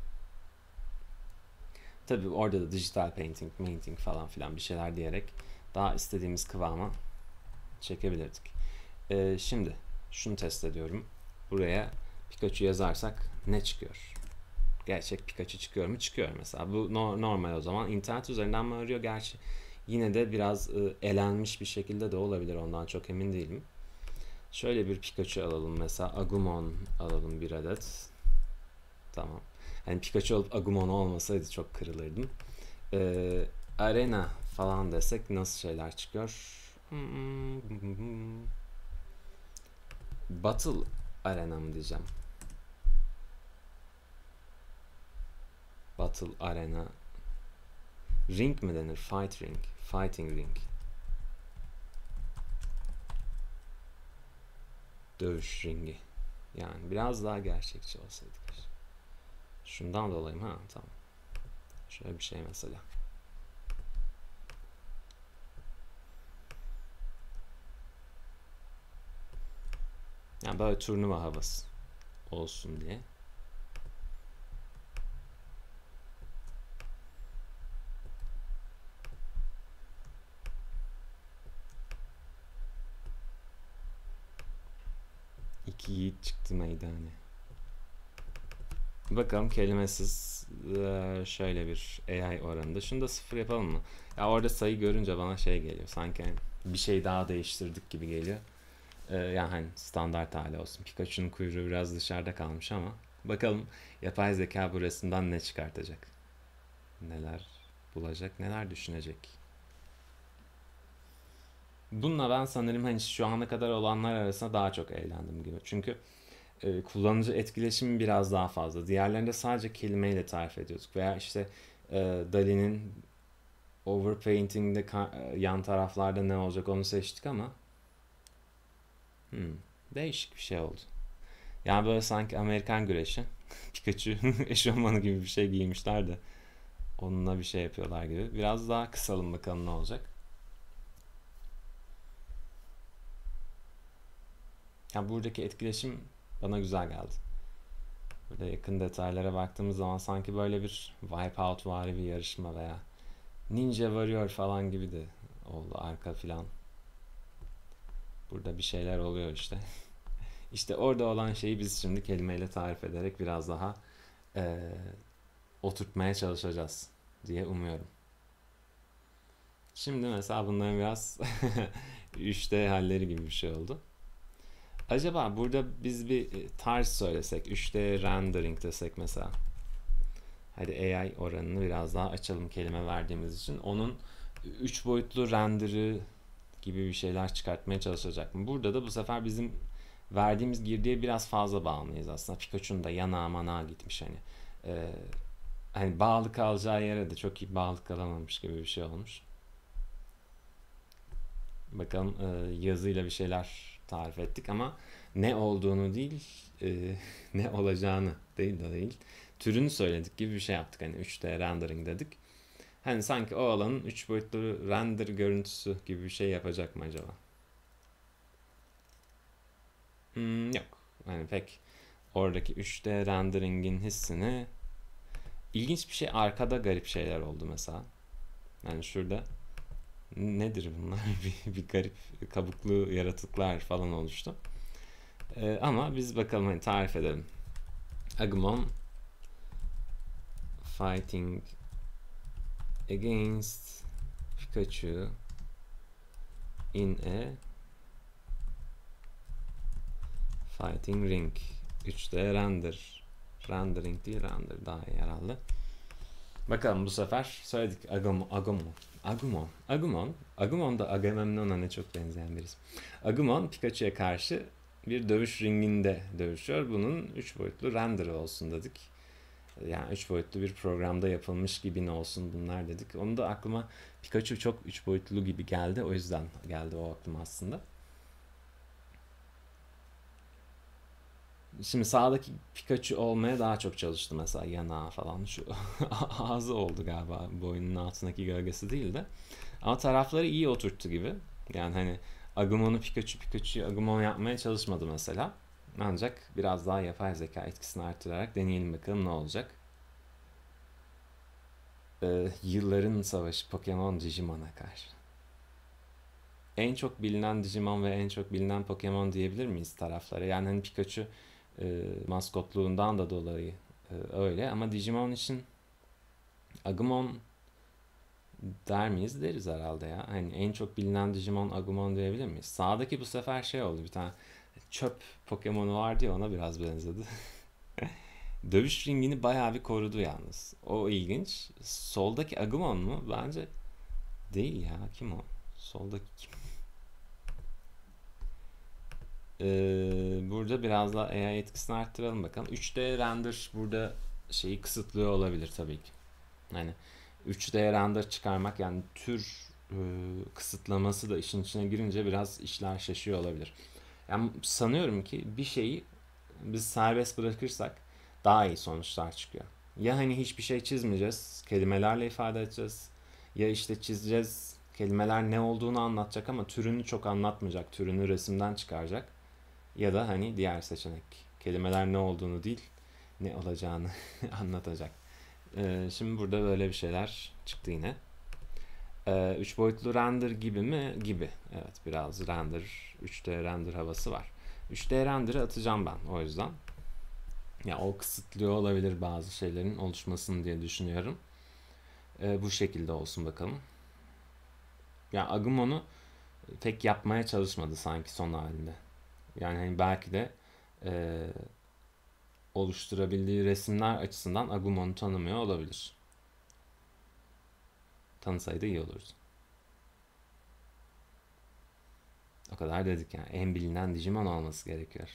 Tabii orada da digital painting, painting falan filan bir şeyler diyerek daha istediğimiz kıvama çekebilirdik. Ee, şimdi şunu test ediyorum. Buraya Pikachu yazarsak ne çıkıyor? Gerçek Pikachu çıkıyor mu? Çıkıyor mesela. Bu no- normal o zaman. İnternet üzerinden mi arıyor? Gerçi yine de biraz e, elenmiş bir şekilde de olabilir. Ondan çok emin değilim. Şöyle bir Pikachu alalım mesela. Agumon alalım bir adet. Tamam. Hani Pikachu olup Agumon olmasaydı çok kırılırdım. Ee, arena falan desek nasıl şeyler çıkıyor? Battle Arena mı diyeceğim? Battle Arena. Ring mi denir? Fight Ring. Fighting Ring. Dövüş ringi. Yani biraz daha gerçekçi olsaydık. Şundan dolayı mı? Ha tamam. Şöyle bir şey mesela. Yani böyle turnuva havası olsun diye. İki yiğit çıktı meydane. Bakalım kelimesiz şöyle bir A I oranında. Şunu da sıfır yapalım mı? Ya orada sayı görünce bana şey geliyor. Sanki hani bir şey daha değiştirdik gibi geliyor. Ee, yani hani standart hali olsun. Pikachu'nun kuyruğu biraz dışarıda kalmış ama bakalım yapay zeka bu resimden ne çıkartacak? Neler bulacak, neler düşünecek? Bununla ben sanırım hani şu ana kadar olanlar arasında daha çok eğlendim gibi. Çünkü e, kullanıcı etkileşimi biraz daha fazla. Diğerlerinde sadece kelimeyle tarif ediyorduk. Veya işte e, Dali'nin overpainting'de ka- yan taraflarda ne olacak onu seçtik ama hmm, değişik bir şey oldu. Yani böyle sanki Amerikan güreşi Pikachu eşofmanı gibi bir şey giymişler de onunla bir şey yapıyorlar gibi. Biraz daha kısalım bakalım ne olacak. Yani buradaki etkileşim bana güzel geldi. Burada yakın detaylara baktığımız zaman sanki böyle bir Wipeout vari bir yarışma veya Ninja Warrior falan gibi de oldu arka filan. Burada bir şeyler oluyor işte. İşte orada olan şeyi biz şimdi kelimeyle tarif ederek biraz daha e, oturtmaya çalışacağız diye umuyorum. Şimdi mesela bunların biraz üç D halleri gibi bir şey oldu. Acaba burada biz bir tarz söylesek, üç D rendering desek mesela. Hadi A I oranını biraz daha açalım kelime verdiğimiz için. Onun üç boyutlu render'ı gibi bir şeyler çıkartmaya çalışacak mı? Burada da bu sefer bizim verdiğimiz girdiye biraz fazla bağımlıyız aslında. Pikachu'nun da yanağı manağı gitmiş hani. Ee, hani bağlı kalacağı yere de çok iyi bağlı kalamamış gibi bir şey olmuş. Bakalım e, yazıyla bir şeyler tarif ettik ama ne olduğunu değil, e, ne olacağını değil de değil. Türünü söyledik gibi bir şey yaptık. Hani üç D rendering dedik. Hani sanki o alanın üç boyutlu render görüntüsü gibi bir şey yapacak mı acaba? Hmm, yok. Hani pek oradaki üç D rendering'in hissini ilginç bir şey arkada garip şeyler oldu mesela. Yani şurada nedir bunlar? bir, bir garip kabuklu yaratıklar falan oluştu. Ee, ama biz bakalım hani tarif edelim. Agumon fighting against Pikachu in a fighting ring. üç D render. Rendering değil render daha iyi herhalde. Bakalım bu sefer söyledik. Agumon. Agumon. Agumon. Agumon. Agumon da Agamemnon'a ne çok benzeyen birisi. Agumon Pikachu'ya karşı bir dövüş ringinde dövüşüyor. Bunun üç boyutlu render'ı olsun dedik. Yani üç boyutlu bir programda yapılmış gibi ne olsun bunlar dedik. Onu da aklıma Pikachu çok üç boyutlu gibi geldi. O yüzden geldi o aklıma aslında. Şimdi sağdaki Pikachu olmaya daha çok çalıştı mesela yanağı falan. Şu ağzı oldu galiba boynunun altındaki gölgesi değil de. Ama tarafları iyi oturttu gibi. Yani hani Agumon'u Pikachu, Pikachu'yu Agumon yapmaya çalışmadı mesela. Ancak biraz daha yapay zeka etkisini artırarak deneyelim bakalım ne olacak. Ee, yılların savaşı Pokemon Digimon'a karşı. En çok bilinen Digimon ve en çok bilinen Pokemon diyebilir miyiz taraflara? Yani hani Pikachu e, maskotluğundan da dolayı e, öyle ama Digimon için Agumon der miyiz? Deriz herhalde ya. Hani en çok bilinen Digimon Agumon diyebilir miyiz? Sağdaki bu sefer şey oldu, bir tane çöp Pokemon'u vardı ya, ona biraz benzedi. Dövüş ringini bayağı bir korudu yalnız. O ilginç. Soldaki Agumon mu? Bence değil ya. Kim o? Soldaki kim? Ee, burada biraz daha A I etkisini arttıralım bakalım. üç D render burada şeyi kısıtlıyor olabilir tabii ki. Yani üç D render çıkarmak, yani tür e, kısıtlaması da işin içine girince biraz işler şaşıyor olabilir. Yani sanıyorum ki bir şeyi biz serbest bırakırsak daha iyi sonuçlar çıkıyor. Ya hani hiçbir şey çizmeyeceğiz, kelimelerle ifade edeceğiz. Ya işte çizeceğiz, kelimeler ne olduğunu anlatacak ama türünü çok anlatmayacak, türünü resimden çıkaracak. Ya da hani diğer seçenek, kelimeler ne olduğunu değil, ne olacağını anlatacak. Ee, şimdi burada böyle bir şeyler çıktı yine. Ee, üç boyutlu render gibi mi? Gibi. Evet, biraz render, üç D render havası var. üç D render'ı atacağım ben o yüzden. Ya o kısıtlıyor olabilir bazı şeylerin oluşmasını diye düşünüyorum. Ee, bu şekilde olsun bakalım. Ya Agumon'u pek yapmaya çalışmadı sanki son halinde. Yani hani belki de e, oluşturabildiği resimler açısından Agumon'u tanımıyor olabilir. Tanısaydı iyi olurdu. O kadar dedik yani. En bilinen Digimon olması gerekiyor.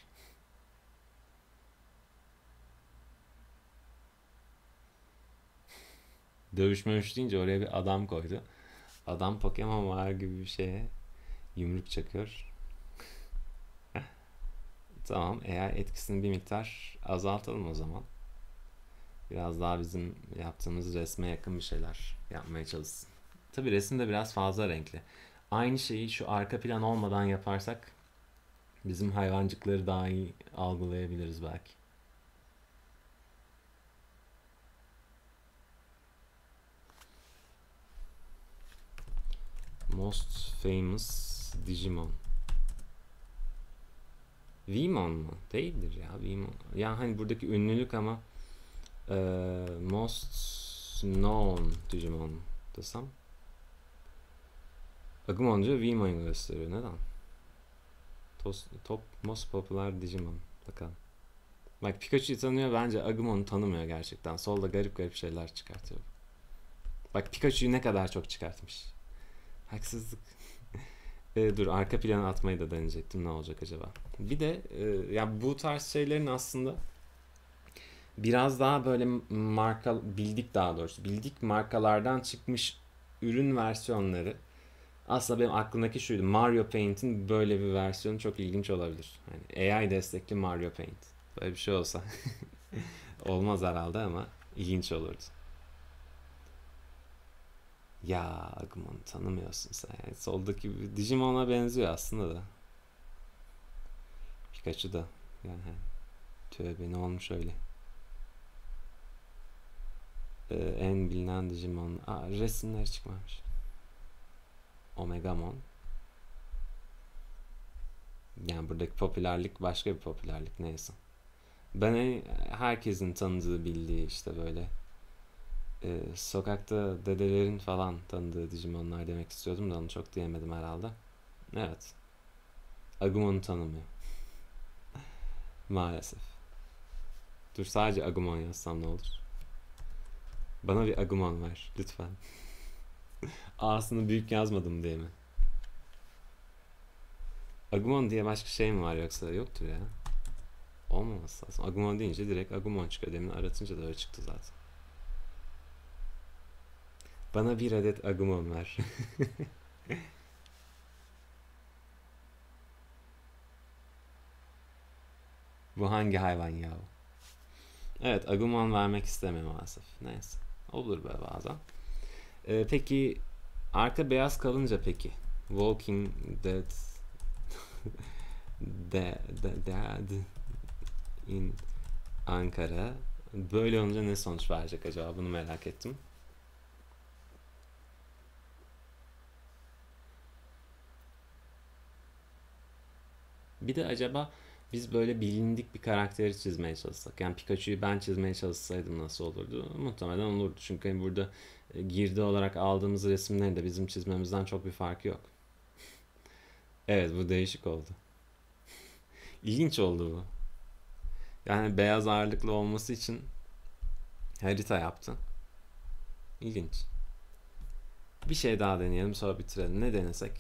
Dövüş mövüş deyince oraya bir adam koydu. Adam Pokemon var gibi bir şeye yumruk çakıyor. Tamam, eğer etkisini bir miktar azaltalım o zaman. Biraz daha bizim yaptığımız resme yakın bir şeyler yapmaya çalışsın. Tabi resim de biraz fazla renkli. Aynı şeyi şu arka plan olmadan yaparsak bizim hayvancıkları daha iyi algılayabiliriz belki. Most famous Digimon. Veemon mu? Değildir ya Veemon. Yani hani buradaki ünlülük ama e, most known Digimon desem. Agumon diyor Vmo'yu gösteriyor. Neden? Tos, top most popular Digimon. Bakalım. Bak Pikachu'yu tanıyor, bence Agumon'u tanımıyor gerçekten. Solda garip garip şeyler çıkartıyor. Bak Pikachu'yu ne kadar çok çıkartmış. Haksızlık. e, dur arka planı atmayı da deneyecektim, ne olacak acaba. Bir de e, ya bu tarz şeylerin aslında biraz daha böyle marka bildik, daha doğrusu bildik markalardan çıkmış ürün versiyonları. Aslında benim aklımdaki şuydu. Mario Paint'in böyle bir versiyonu çok ilginç olabilir. Yani A I destekli Mario Paint. Böyle bir şey olsa. Olmaz herhalde ama ilginç olurdu. Ya Agumon tanımıyorsun sen. Yani soldaki Digimon'a benziyor aslında da. Pikachu da. Yani tövbe, ne olmuş öyle. Ee, en bilinen Digimon. Aa, resimler çıkmamış. Omegamon. Yani buradaki popülerlik başka bir popülerlik, neyse. Ben en, herkesin tanıdığı bildiği işte böyle e, sokakta dedelerin falan tanıdığı Digimonlar demek istiyordum da onu çok diyemedim herhalde. Evet. Agumon'u tanımıyor. Maalesef. Dur sadece Agumon yazsam ne olur? Bana bir Agumon ver lütfen. A'sını büyük yazmadım diye mi? Agumon diye başka şey mi var yoksa? Yoktur ya. Olmaması lazım. Agumon deyince direkt Agumon çıkıyor. Demin aratınca da öyle çıktı zaten. Bana bir adet Agumon ver. Bu hangi hayvan ya? Evet, Agumon vermek istemiyor maalesef. Neyse. Olur be bazen. Ee, peki arka beyaz kalınca peki? Walking Dead de, de, Dead in Ankara. Böyle olunca ne sonuç verecek acaba? Bunu merak ettim. Bir de acaba biz böyle bilindik bir karakteri çizmeye çalışsak. Yani Pikachu'yu ben çizmeye çalışsaydım nasıl olurdu? Muhtemelen olurdu. Çünkü hani burada e, girdi olarak aldığımız resimlerin de bizim çizmemizden çok bir farkı yok. Evet, bu değişik oldu. İlginç oldu bu. Yani beyaz ağırlıklı olması için harita yaptı. İlginç. Bir şey daha deneyelim sonra bitirelim. Ne denesek?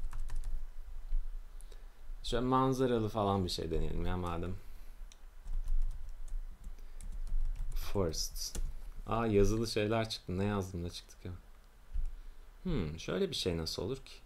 Şöyle manzaralı falan bir şey deneyelim ya madem. Forest. Aa, yazılı şeyler çıktı. Ne yazdım da çıktık ya. Hmm, şöyle bir şey nasıl olur ki?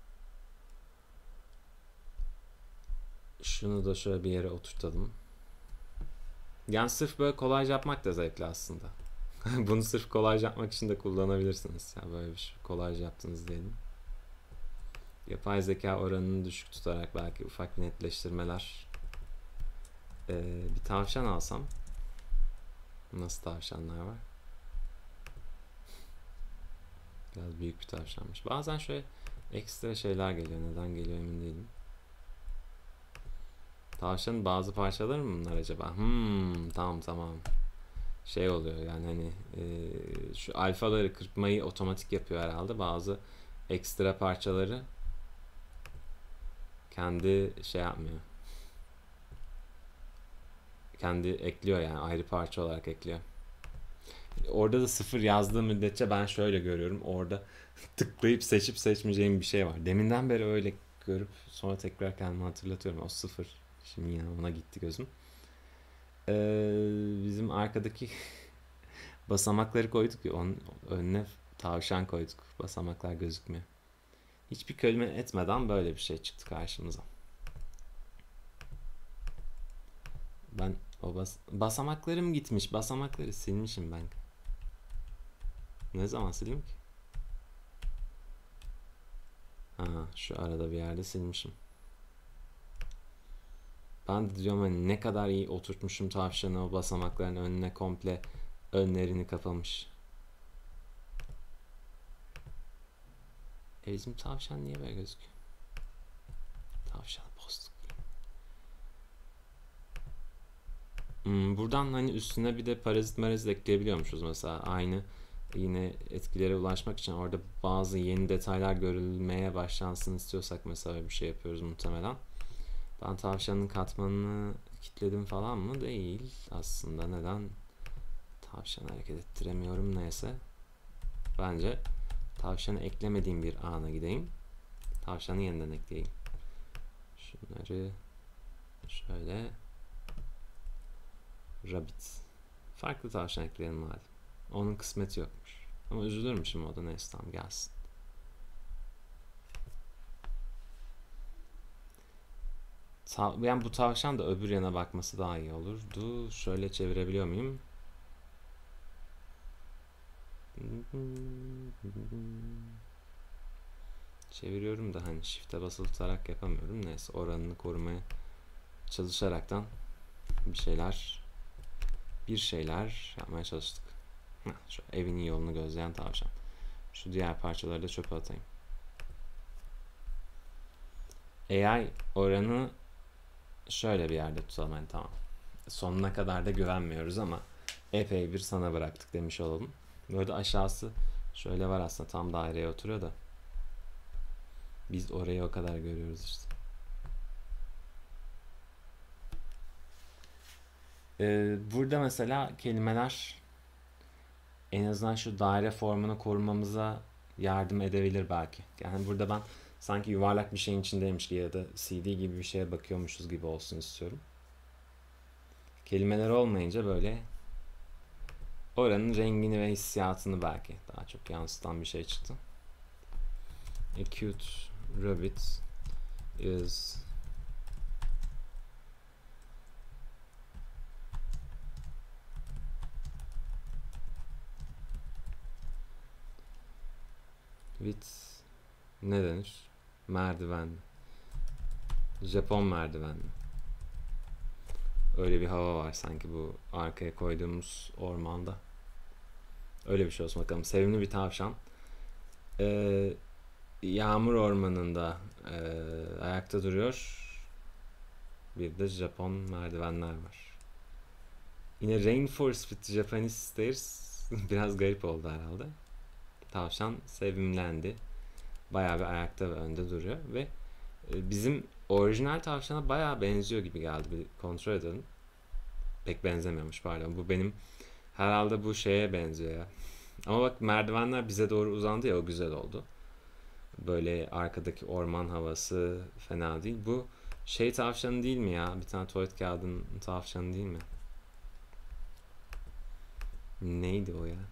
Şunu da şöyle bir yere oturtalım. Yani sırf böyle kolayca yapmak da zevkli aslında. Bunu sırf kolayca yapmak için de kullanabilirsiniz. Yani böyle bir şey kolayca yaptınız diyelim. Yapay zeka oranını düşük tutarak belki ufak netleştirmeler. Ee, bir tavşan alsam. Nasıl tavşanlar var? Biraz büyük bir tavşanmış. Bazen şöyle ekstra şeyler geliyor. Neden geliyor emin değilim. Tavşanın bazı parçaları mı bunlar acaba? Hmm, tamam tamam. Şey oluyor yani hani e, şu alfaları kırpmayı otomatik yapıyor herhalde. Bazı ekstra parçaları kendi şey yapmıyor. Kendi ekliyor yani, ayrı parça olarak ekliyor. Orada da sıfır yazdığı müddetçe ben şöyle görüyorum. Orada tıklayıp seçip seçmeyeceğim bir şey var. Deminden beri öyle görüp sonra tekrar kendimi hatırlatıyorum. O sıfır. Şimdi yine ona gitti gözüm. Ee, bizim arkadaki basamakları koyduk ya, onun önüne tavşan koyduk. Basamaklar gözükmüyor. Hiçbir kelime etmeden böyle bir şey çıktı karşımıza. Ben o bas basamaklarım gitmiş. Basamakları silmişim ben. Ne zaman sildim ki? Ha, şu arada bir yerde silmişim. Ben de diyorum hani ne kadar iyi oturtmuşum tavşanı, o basamakların önüne komple önlerini kapamış. E bizim tavşan niye böyle gözüküyor? Tavşan bozduk. Hmm, buradan hani üstüne bir de parazit marazit ekleyebiliyormuşuz mesela. Aynı yine etkilere ulaşmak için orada bazı yeni detaylar görülmeye başlansın istiyorsak mesela bir şey yapıyoruz muhtemelen. Ben tavşanın katmanını kilitledim falan mı? Değil aslında. Neden? Tavşanı hareket ettiremiyorum. Neyse. Bence tavşanı eklemediğim bir ana gideyim. Tavşanı yeniden ekleyeyim. Şunları şöyle Rabbit. Farklı tavşan ekleyelim madem. Onun kısmeti yokmuş. Ama üzülürüm şimdi o da, neyse tamam gelsin. Ta yani bu tavşan da öbür yana bakması daha iyi olurdu. Şöyle çevirebiliyor muyum? Çeviriyorum da hani shift'e basılı tutarak yapamıyorum. Neyse, oranını korumaya çalışaraktan bir şeyler bir şeyler yapmaya çalıştık. Heh, şu evin yolunu gözleyen tavşan. Şu diğer parçaları da çöpe atayım. A I oranı şöyle bir yerde tutalım, hani tamam. Sonuna kadar da güvenmiyoruz ama epey bir sana bıraktık demiş olalım. Böyle aşağısı şöyle var aslında, tam daireye oturuyor da biz orayı o kadar görüyoruz işte. Ee, burada mesela kelimeler en azından şu daire formunu korumamıza yardım edebilir belki. Yani burada ben sanki yuvarlak bir şeyin içindeymiş gibi ya da C D gibi bir şeye bakıyormuşuz gibi olsun istiyorum. Kelimeler olmayınca böyle oranın rengini ve hissiyatını belki daha çok yansıtan bir şey çıktı. A cute rabbit is with ne denir? Merdivenli. Japon merdivenli. Öyle bir hava var sanki bu arkaya koyduğumuz ormanda. Öyle bir şey olsun bakalım. Sevimli bir tavşan. Ee, yağmur ormanında e, ayakta duruyor. Bir de Japon merdivenler var. Yine Rainforest with Japanese Stairs biraz garip oldu herhalde. Tavşan sevimlendi. Bayağı bir ayakta ve önde duruyor ve e, bizim orijinal tavşana bayağı benziyor gibi geldi. Bir kontrol edelim. Pek benzemiyormuş, pardon. Bu benim herhalde bu şeye benziyor ya. Ama bak, merdivenler bize doğru uzandı ya, o güzel oldu. Böyle arkadaki orman havası fena değil. Bu şey tavşanı değil mi ya? Bir tane tuvalet kağıdının tavşanı değil mi? Neydi o ya?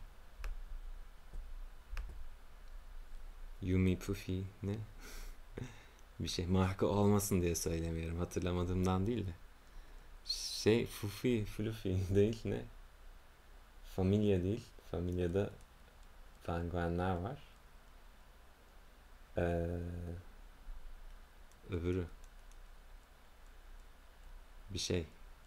Yumi Puffy ne? Bir şey marka olmasın diye söylemiyorum. Hatırlamadığımdan değil de. Şey Fufi, Fluffy değil ne? Familia değil. Familia'da penguenler var. Ee, öbürü. Bir şey.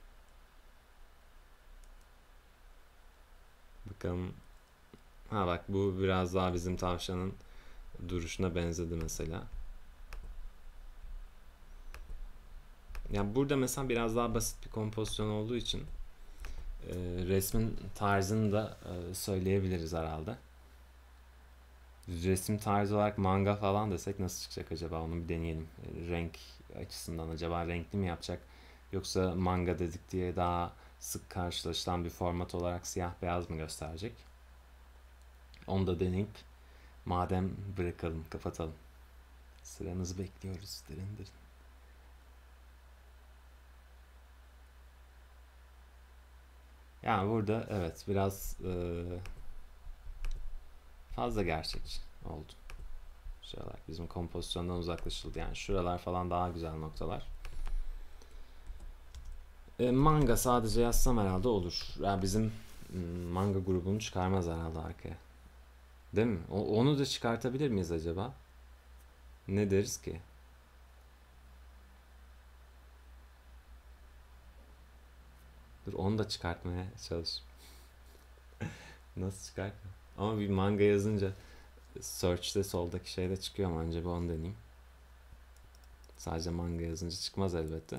Bakalım. Ha bak, bu biraz daha bizim tavşanın duruşuna benzedi mesela. Yani burada mesela biraz daha basit bir kompozisyon olduğu için e, resmin tarzını da e, söyleyebiliriz herhalde. Resim tarzı olarak manga falan desek nasıl çıkacak acaba, onu bir deneyelim. E, renk açısından acaba renkli mi yapacak, yoksa manga dedik diye daha sık karşılaşılan bir format olarak siyah beyaz mı gösterecek? Onu da deneyip madem bırakalım, kapatalım. Sıramızı bekliyoruz. Dırın dırın. Yani burada evet biraz e, fazla gerçekçi oldu. Şuralar bizim kompozisyondan uzaklaşıldı. Yani şuralar falan daha güzel noktalar. E, manga sadece yazsam herhalde olur. Yani bizim manga grubunu çıkarmaz herhalde arkaya. Değil mi? O, onu da çıkartabilir miyiz acaba? Ne deriz ki? Dur, onu da çıkartmaya çalış. Nasıl çıkart? Ama bir manga yazınca search'te soldaki şeyde çıkıyor mu? Önce bir onu deneyeyim. Sadece manga yazınca çıkmaz elbette.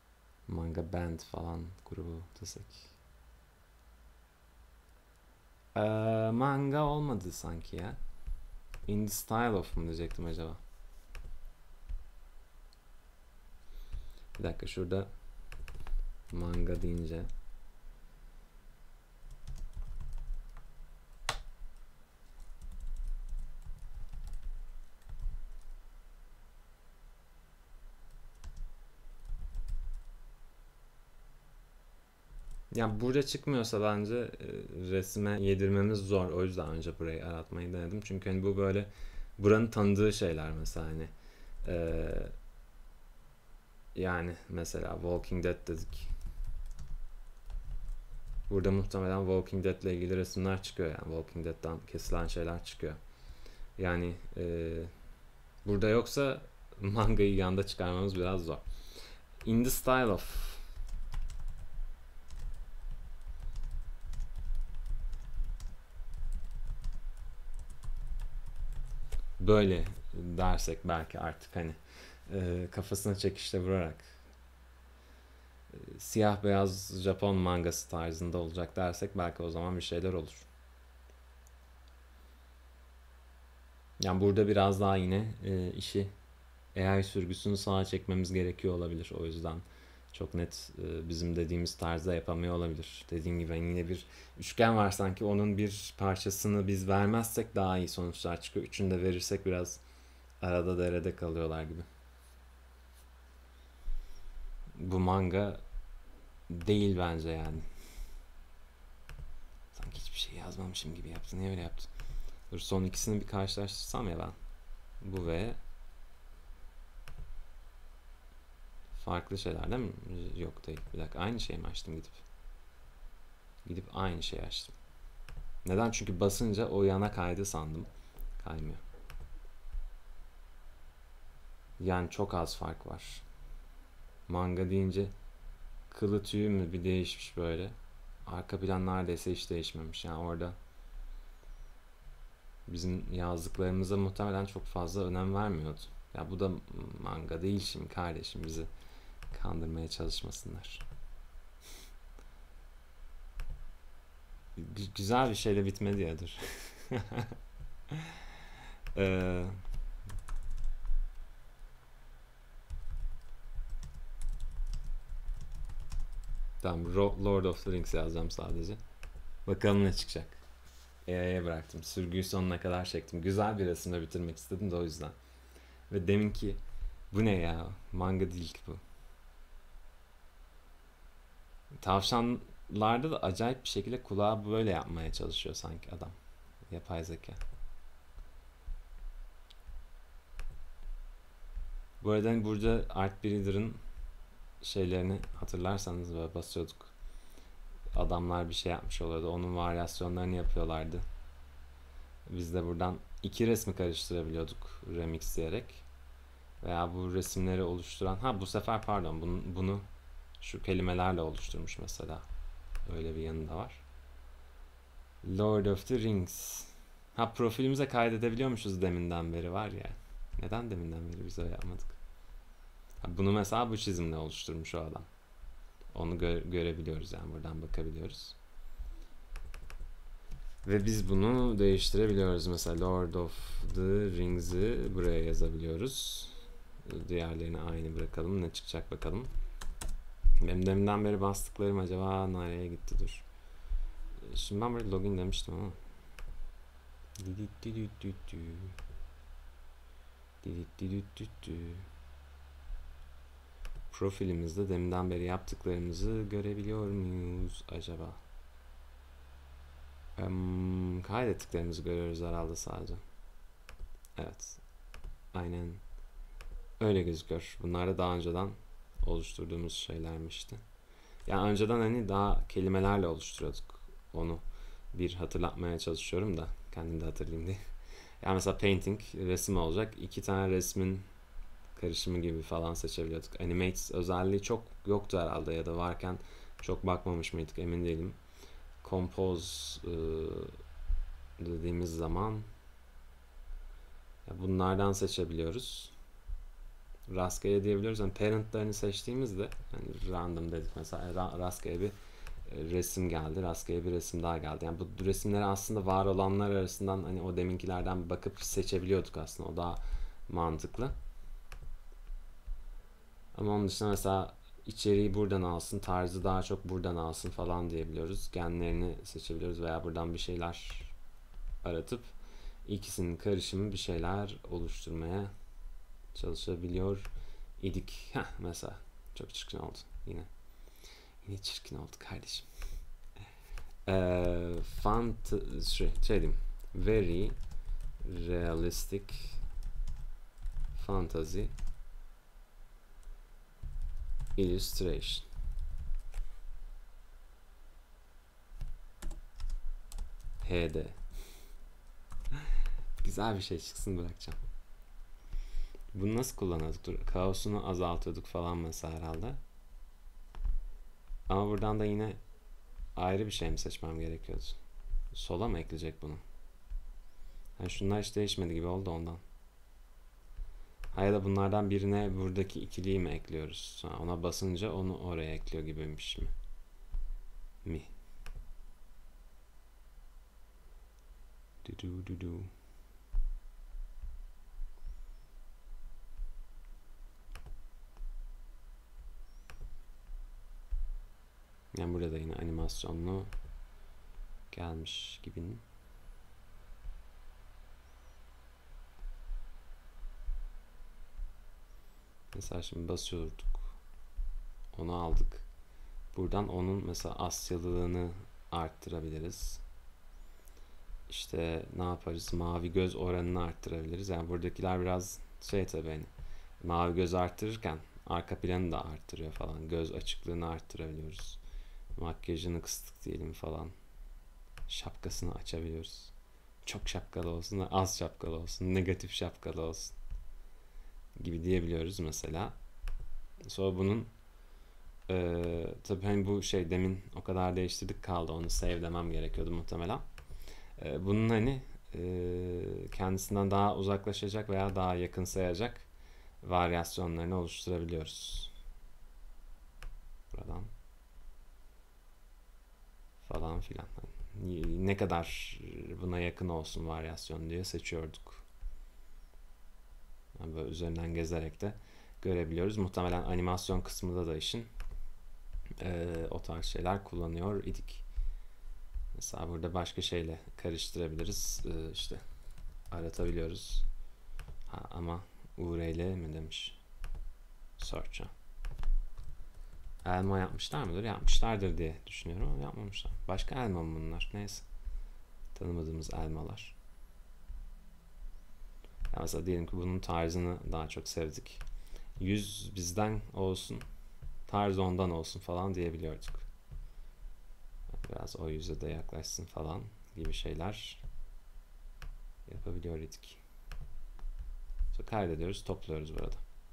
Manga band falan grubu desek. Ee, manga olmadı sanki ya. In the style of mu diyecektim acaba? Bir dakika, şurada manga deyince ya burada çıkmıyorsa bence e, resme yedirmemiz zor. O yüzden önce burayı aratmayı denedim. Çünkü hani bu böyle buranın tanıdığı şeyler mesela hani e, yani mesela Walking Dead dedik. Burada muhtemelen Walking Dead ile ilgili resimler çıkıyor, yani Walking Dead'dan kesilen şeyler çıkıyor. Yani e, burada yoksa mangayı yanda çıkarmamız biraz zor. In the style of böyle dersek belki artık hani e, kafasına çekişle vurarak e, siyah beyaz Japon mangası tarzında olacak dersek belki o zaman bir şeyler olur. Yani burada biraz daha yine e, işi A I sürgüsünü sağa çekmemiz gerekiyor olabilir. O yüzden çok net e, bizim dediğimiz tarzda yapamıyor olabilir. Dediğim gibi hani yine bir üçgen var sanki, onun bir parçasını biz vermezsek daha iyi sonuçlar çıkıyor. Üçünü de verirsek biraz arada derede kalıyorlar gibi. Bu manga değil bence yani. Sanki hiçbir şey yazmamışım gibi yaptı. Niye öyle yaptı? Dur, son ikisini bir karşılaştırsam ya ben. Bu ve farklı şeyler değil mi? Yok değil. Bir dakika, aynı şeyi mi açtım gidip? Gidip aynı şeyi açtım. Neden? Çünkü basınca o yana kaydı sandım. Kaymıyor. Yani çok az fark var. Manga deyince kılı tüyü mü bir değişmiş böyle. Arka plan neredeyse hiç değişmemiş. Yani orada bizim yazdıklarımıza muhtemelen çok fazla önem vermiyordu. Ya bu da manga değil şimdi kardeşim, bizi kandırmaya çalışmasınlar. G- güzel bir şeyle bitmedi ya, dur. ee, tamam, Lord of the Rings yazacağım sadece. Bakalım ne çıkacak. A I'ye bıraktım. Sürgüyü sonuna kadar çektim. Güzel bir resimle bitirmek istedim de o yüzden. Ve deminki bu ne ya? Manga değil ki bu. Tavşanlarda da acayip bir şekilde kulağı böyle yapmaya çalışıyor sanki adam. Yapay zeka. Bu arada hani burada Art Breeder'ın şeylerini hatırlarsanız böyle basıyorduk. Adamlar bir şey yapmış oluyordu. Onun varyasyonlarını yapıyorlardı. Biz de buradan iki resmi karıştırabiliyorduk remixleyerek. Veya bu resimleri oluşturan... Ha bu sefer pardon bunu, bunu şu kelimelerle oluşturmuş mesela. Öyle bir yanı da var. Lord of the Rings. Ha, profilimize kaydedebiliyormuşuz deminden beri var ya. Neden deminden beri biz öyle yapmadık? Ha, bunu mesela bu çizimle oluşturmuş o adam. Onu gö- görebiliyoruz yani, buradan bakabiliyoruz. Ve biz bunu değiştirebiliyoruz. Mesela Lord of the Rings'i buraya yazabiliyoruz. Diğerlerini aynı bırakalım. Ne çıkacak bakalım. Benim deminden beri bastıklarım acaba nereye gitti, dur. Şimdi ben buraya login demiştim ama. Profilimizde deminden beri yaptıklarımızı görebiliyor muyuz acaba? Um, kaydettiklerimizi görüyoruz herhalde sadece. Evet. Aynen öyle gözüküyor. Bunlar da daha önceden oluşturduğumuz şeylermişti. Yani önceden hani daha kelimelerle oluşturuyorduk. Onu bir hatırlatmaya çalışıyorum da kendim de hatırlayayım diye. Yani mesela painting resim olacak. İki tane resmin karışımı gibi falan seçebiliyorduk. Animate özelliği çok yoktu herhalde, ya da varken çok bakmamış mıydık emin değilim. Compose e, dediğimiz zaman bunlardan seçebiliyoruz. Rastgele diyebiliyoruz. Yani parentlarını seçtiğimizde yani random dedik mesela, rastgele bir resim geldi. Rastgele bir resim daha geldi. Yani bu resimleri aslında var olanlar arasından hani o deminkilerden bakıp seçebiliyorduk aslında. O daha mantıklı. Ama onun dışında mesela içeriği buradan alsın, tarzı daha çok buradan alsın falan diyebiliyoruz. Genlerini seçebiliyoruz veya buradan bir şeyler aratıp ikisinin karışımı bir şeyler oluşturmaya çalışabiliyor idik. Heh, mesela çok çirkin oldu yine. Yine çirkin oldu kardeşim. Ee, fant şey, şey diyeyim. Very realistic fantasy illustration. H D. Güzel bir şey çıksın bırakacağım. Bunu nasıl kullanıyorduk? Dur, kaosunu azaltıyorduk falan mesela herhalde. Ama buradan da yine ayrı bir şey mi seçmem gerekiyordu? Sola mı ekleyecek bunu? Yani şunlar hiç değişmedi gibi oldu ondan. Ha ya da bunlardan birine buradaki ikiliyi mi ekliyoruz? Ha, ona basınca onu oraya ekliyor gibiymiş mi? Mi? Du du du. Yani burada da yine animasyonlu gelmiş gibinin. Mesela şimdi basıyorduk. Onu aldık. Buradan onun mesela Asyalılığını arttırabiliriz. İşte ne yaparız? Mavi göz oranını arttırabiliriz. Yani buradakiler biraz şey tabii hani mavi göz arttırırken arka planı da arttırıyor falan. Göz açıklığını arttırabiliyoruz. Makyajını kıstık diyelim falan. Şapkasını açabiliyoruz. Çok şapkalı olsun, az şapkalı olsun, negatif şapkalı olsun gibi diyebiliyoruz mesela. Sonra bunun ee, tabii hani bu şey demin o kadar değiştirdik kaldı, onu save demem gerekiyordu muhtemelen. Ee, bunun hani e, kendisinden daha uzaklaşacak veya daha yakın sayacak varyasyonlarını oluşturabiliyoruz. Buradan falan filan. Yani ne kadar buna yakın olsun varyasyon diye seçiyorduk. Yani böyle üzerinden gezerek de görebiliyoruz. Muhtemelen animasyon kısmında da işin e, o tarz şeyler kullanıyor idik. Mesela burada başka şeyle karıştırabiliriz. Ee, işte aratabiliyoruz. Ha, ama U R L mi demiş? Search'a. Elma yapmışlar mıdır? Yapmışlardır diye düşünüyorum ama yapmamışlar. Başka elma mı bunlar? Neyse. Tanımadığımız elmalar. Ya mesela diyelim ki bunun tarzını daha çok sevdik. Yüz bizden olsun, tarz ondan olsun falan diyebiliyorduk. Biraz o yüze de yaklaşsın falan gibi şeyler yapabiliyor idik. Sonra kaydediyoruz, topluyoruz burada.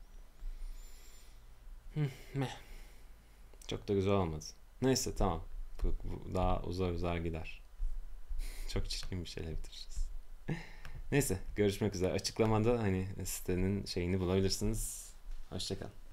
Meh. Çok da güzel olmadı. Neyse tamam. Bu, bu daha uzar uzar gider. Çok çirkin bir şeyle bitireceğiz. Neyse görüşmek üzere. Açıklamada hani sitenin şeyini bulabilirsiniz. Hoşçakalın.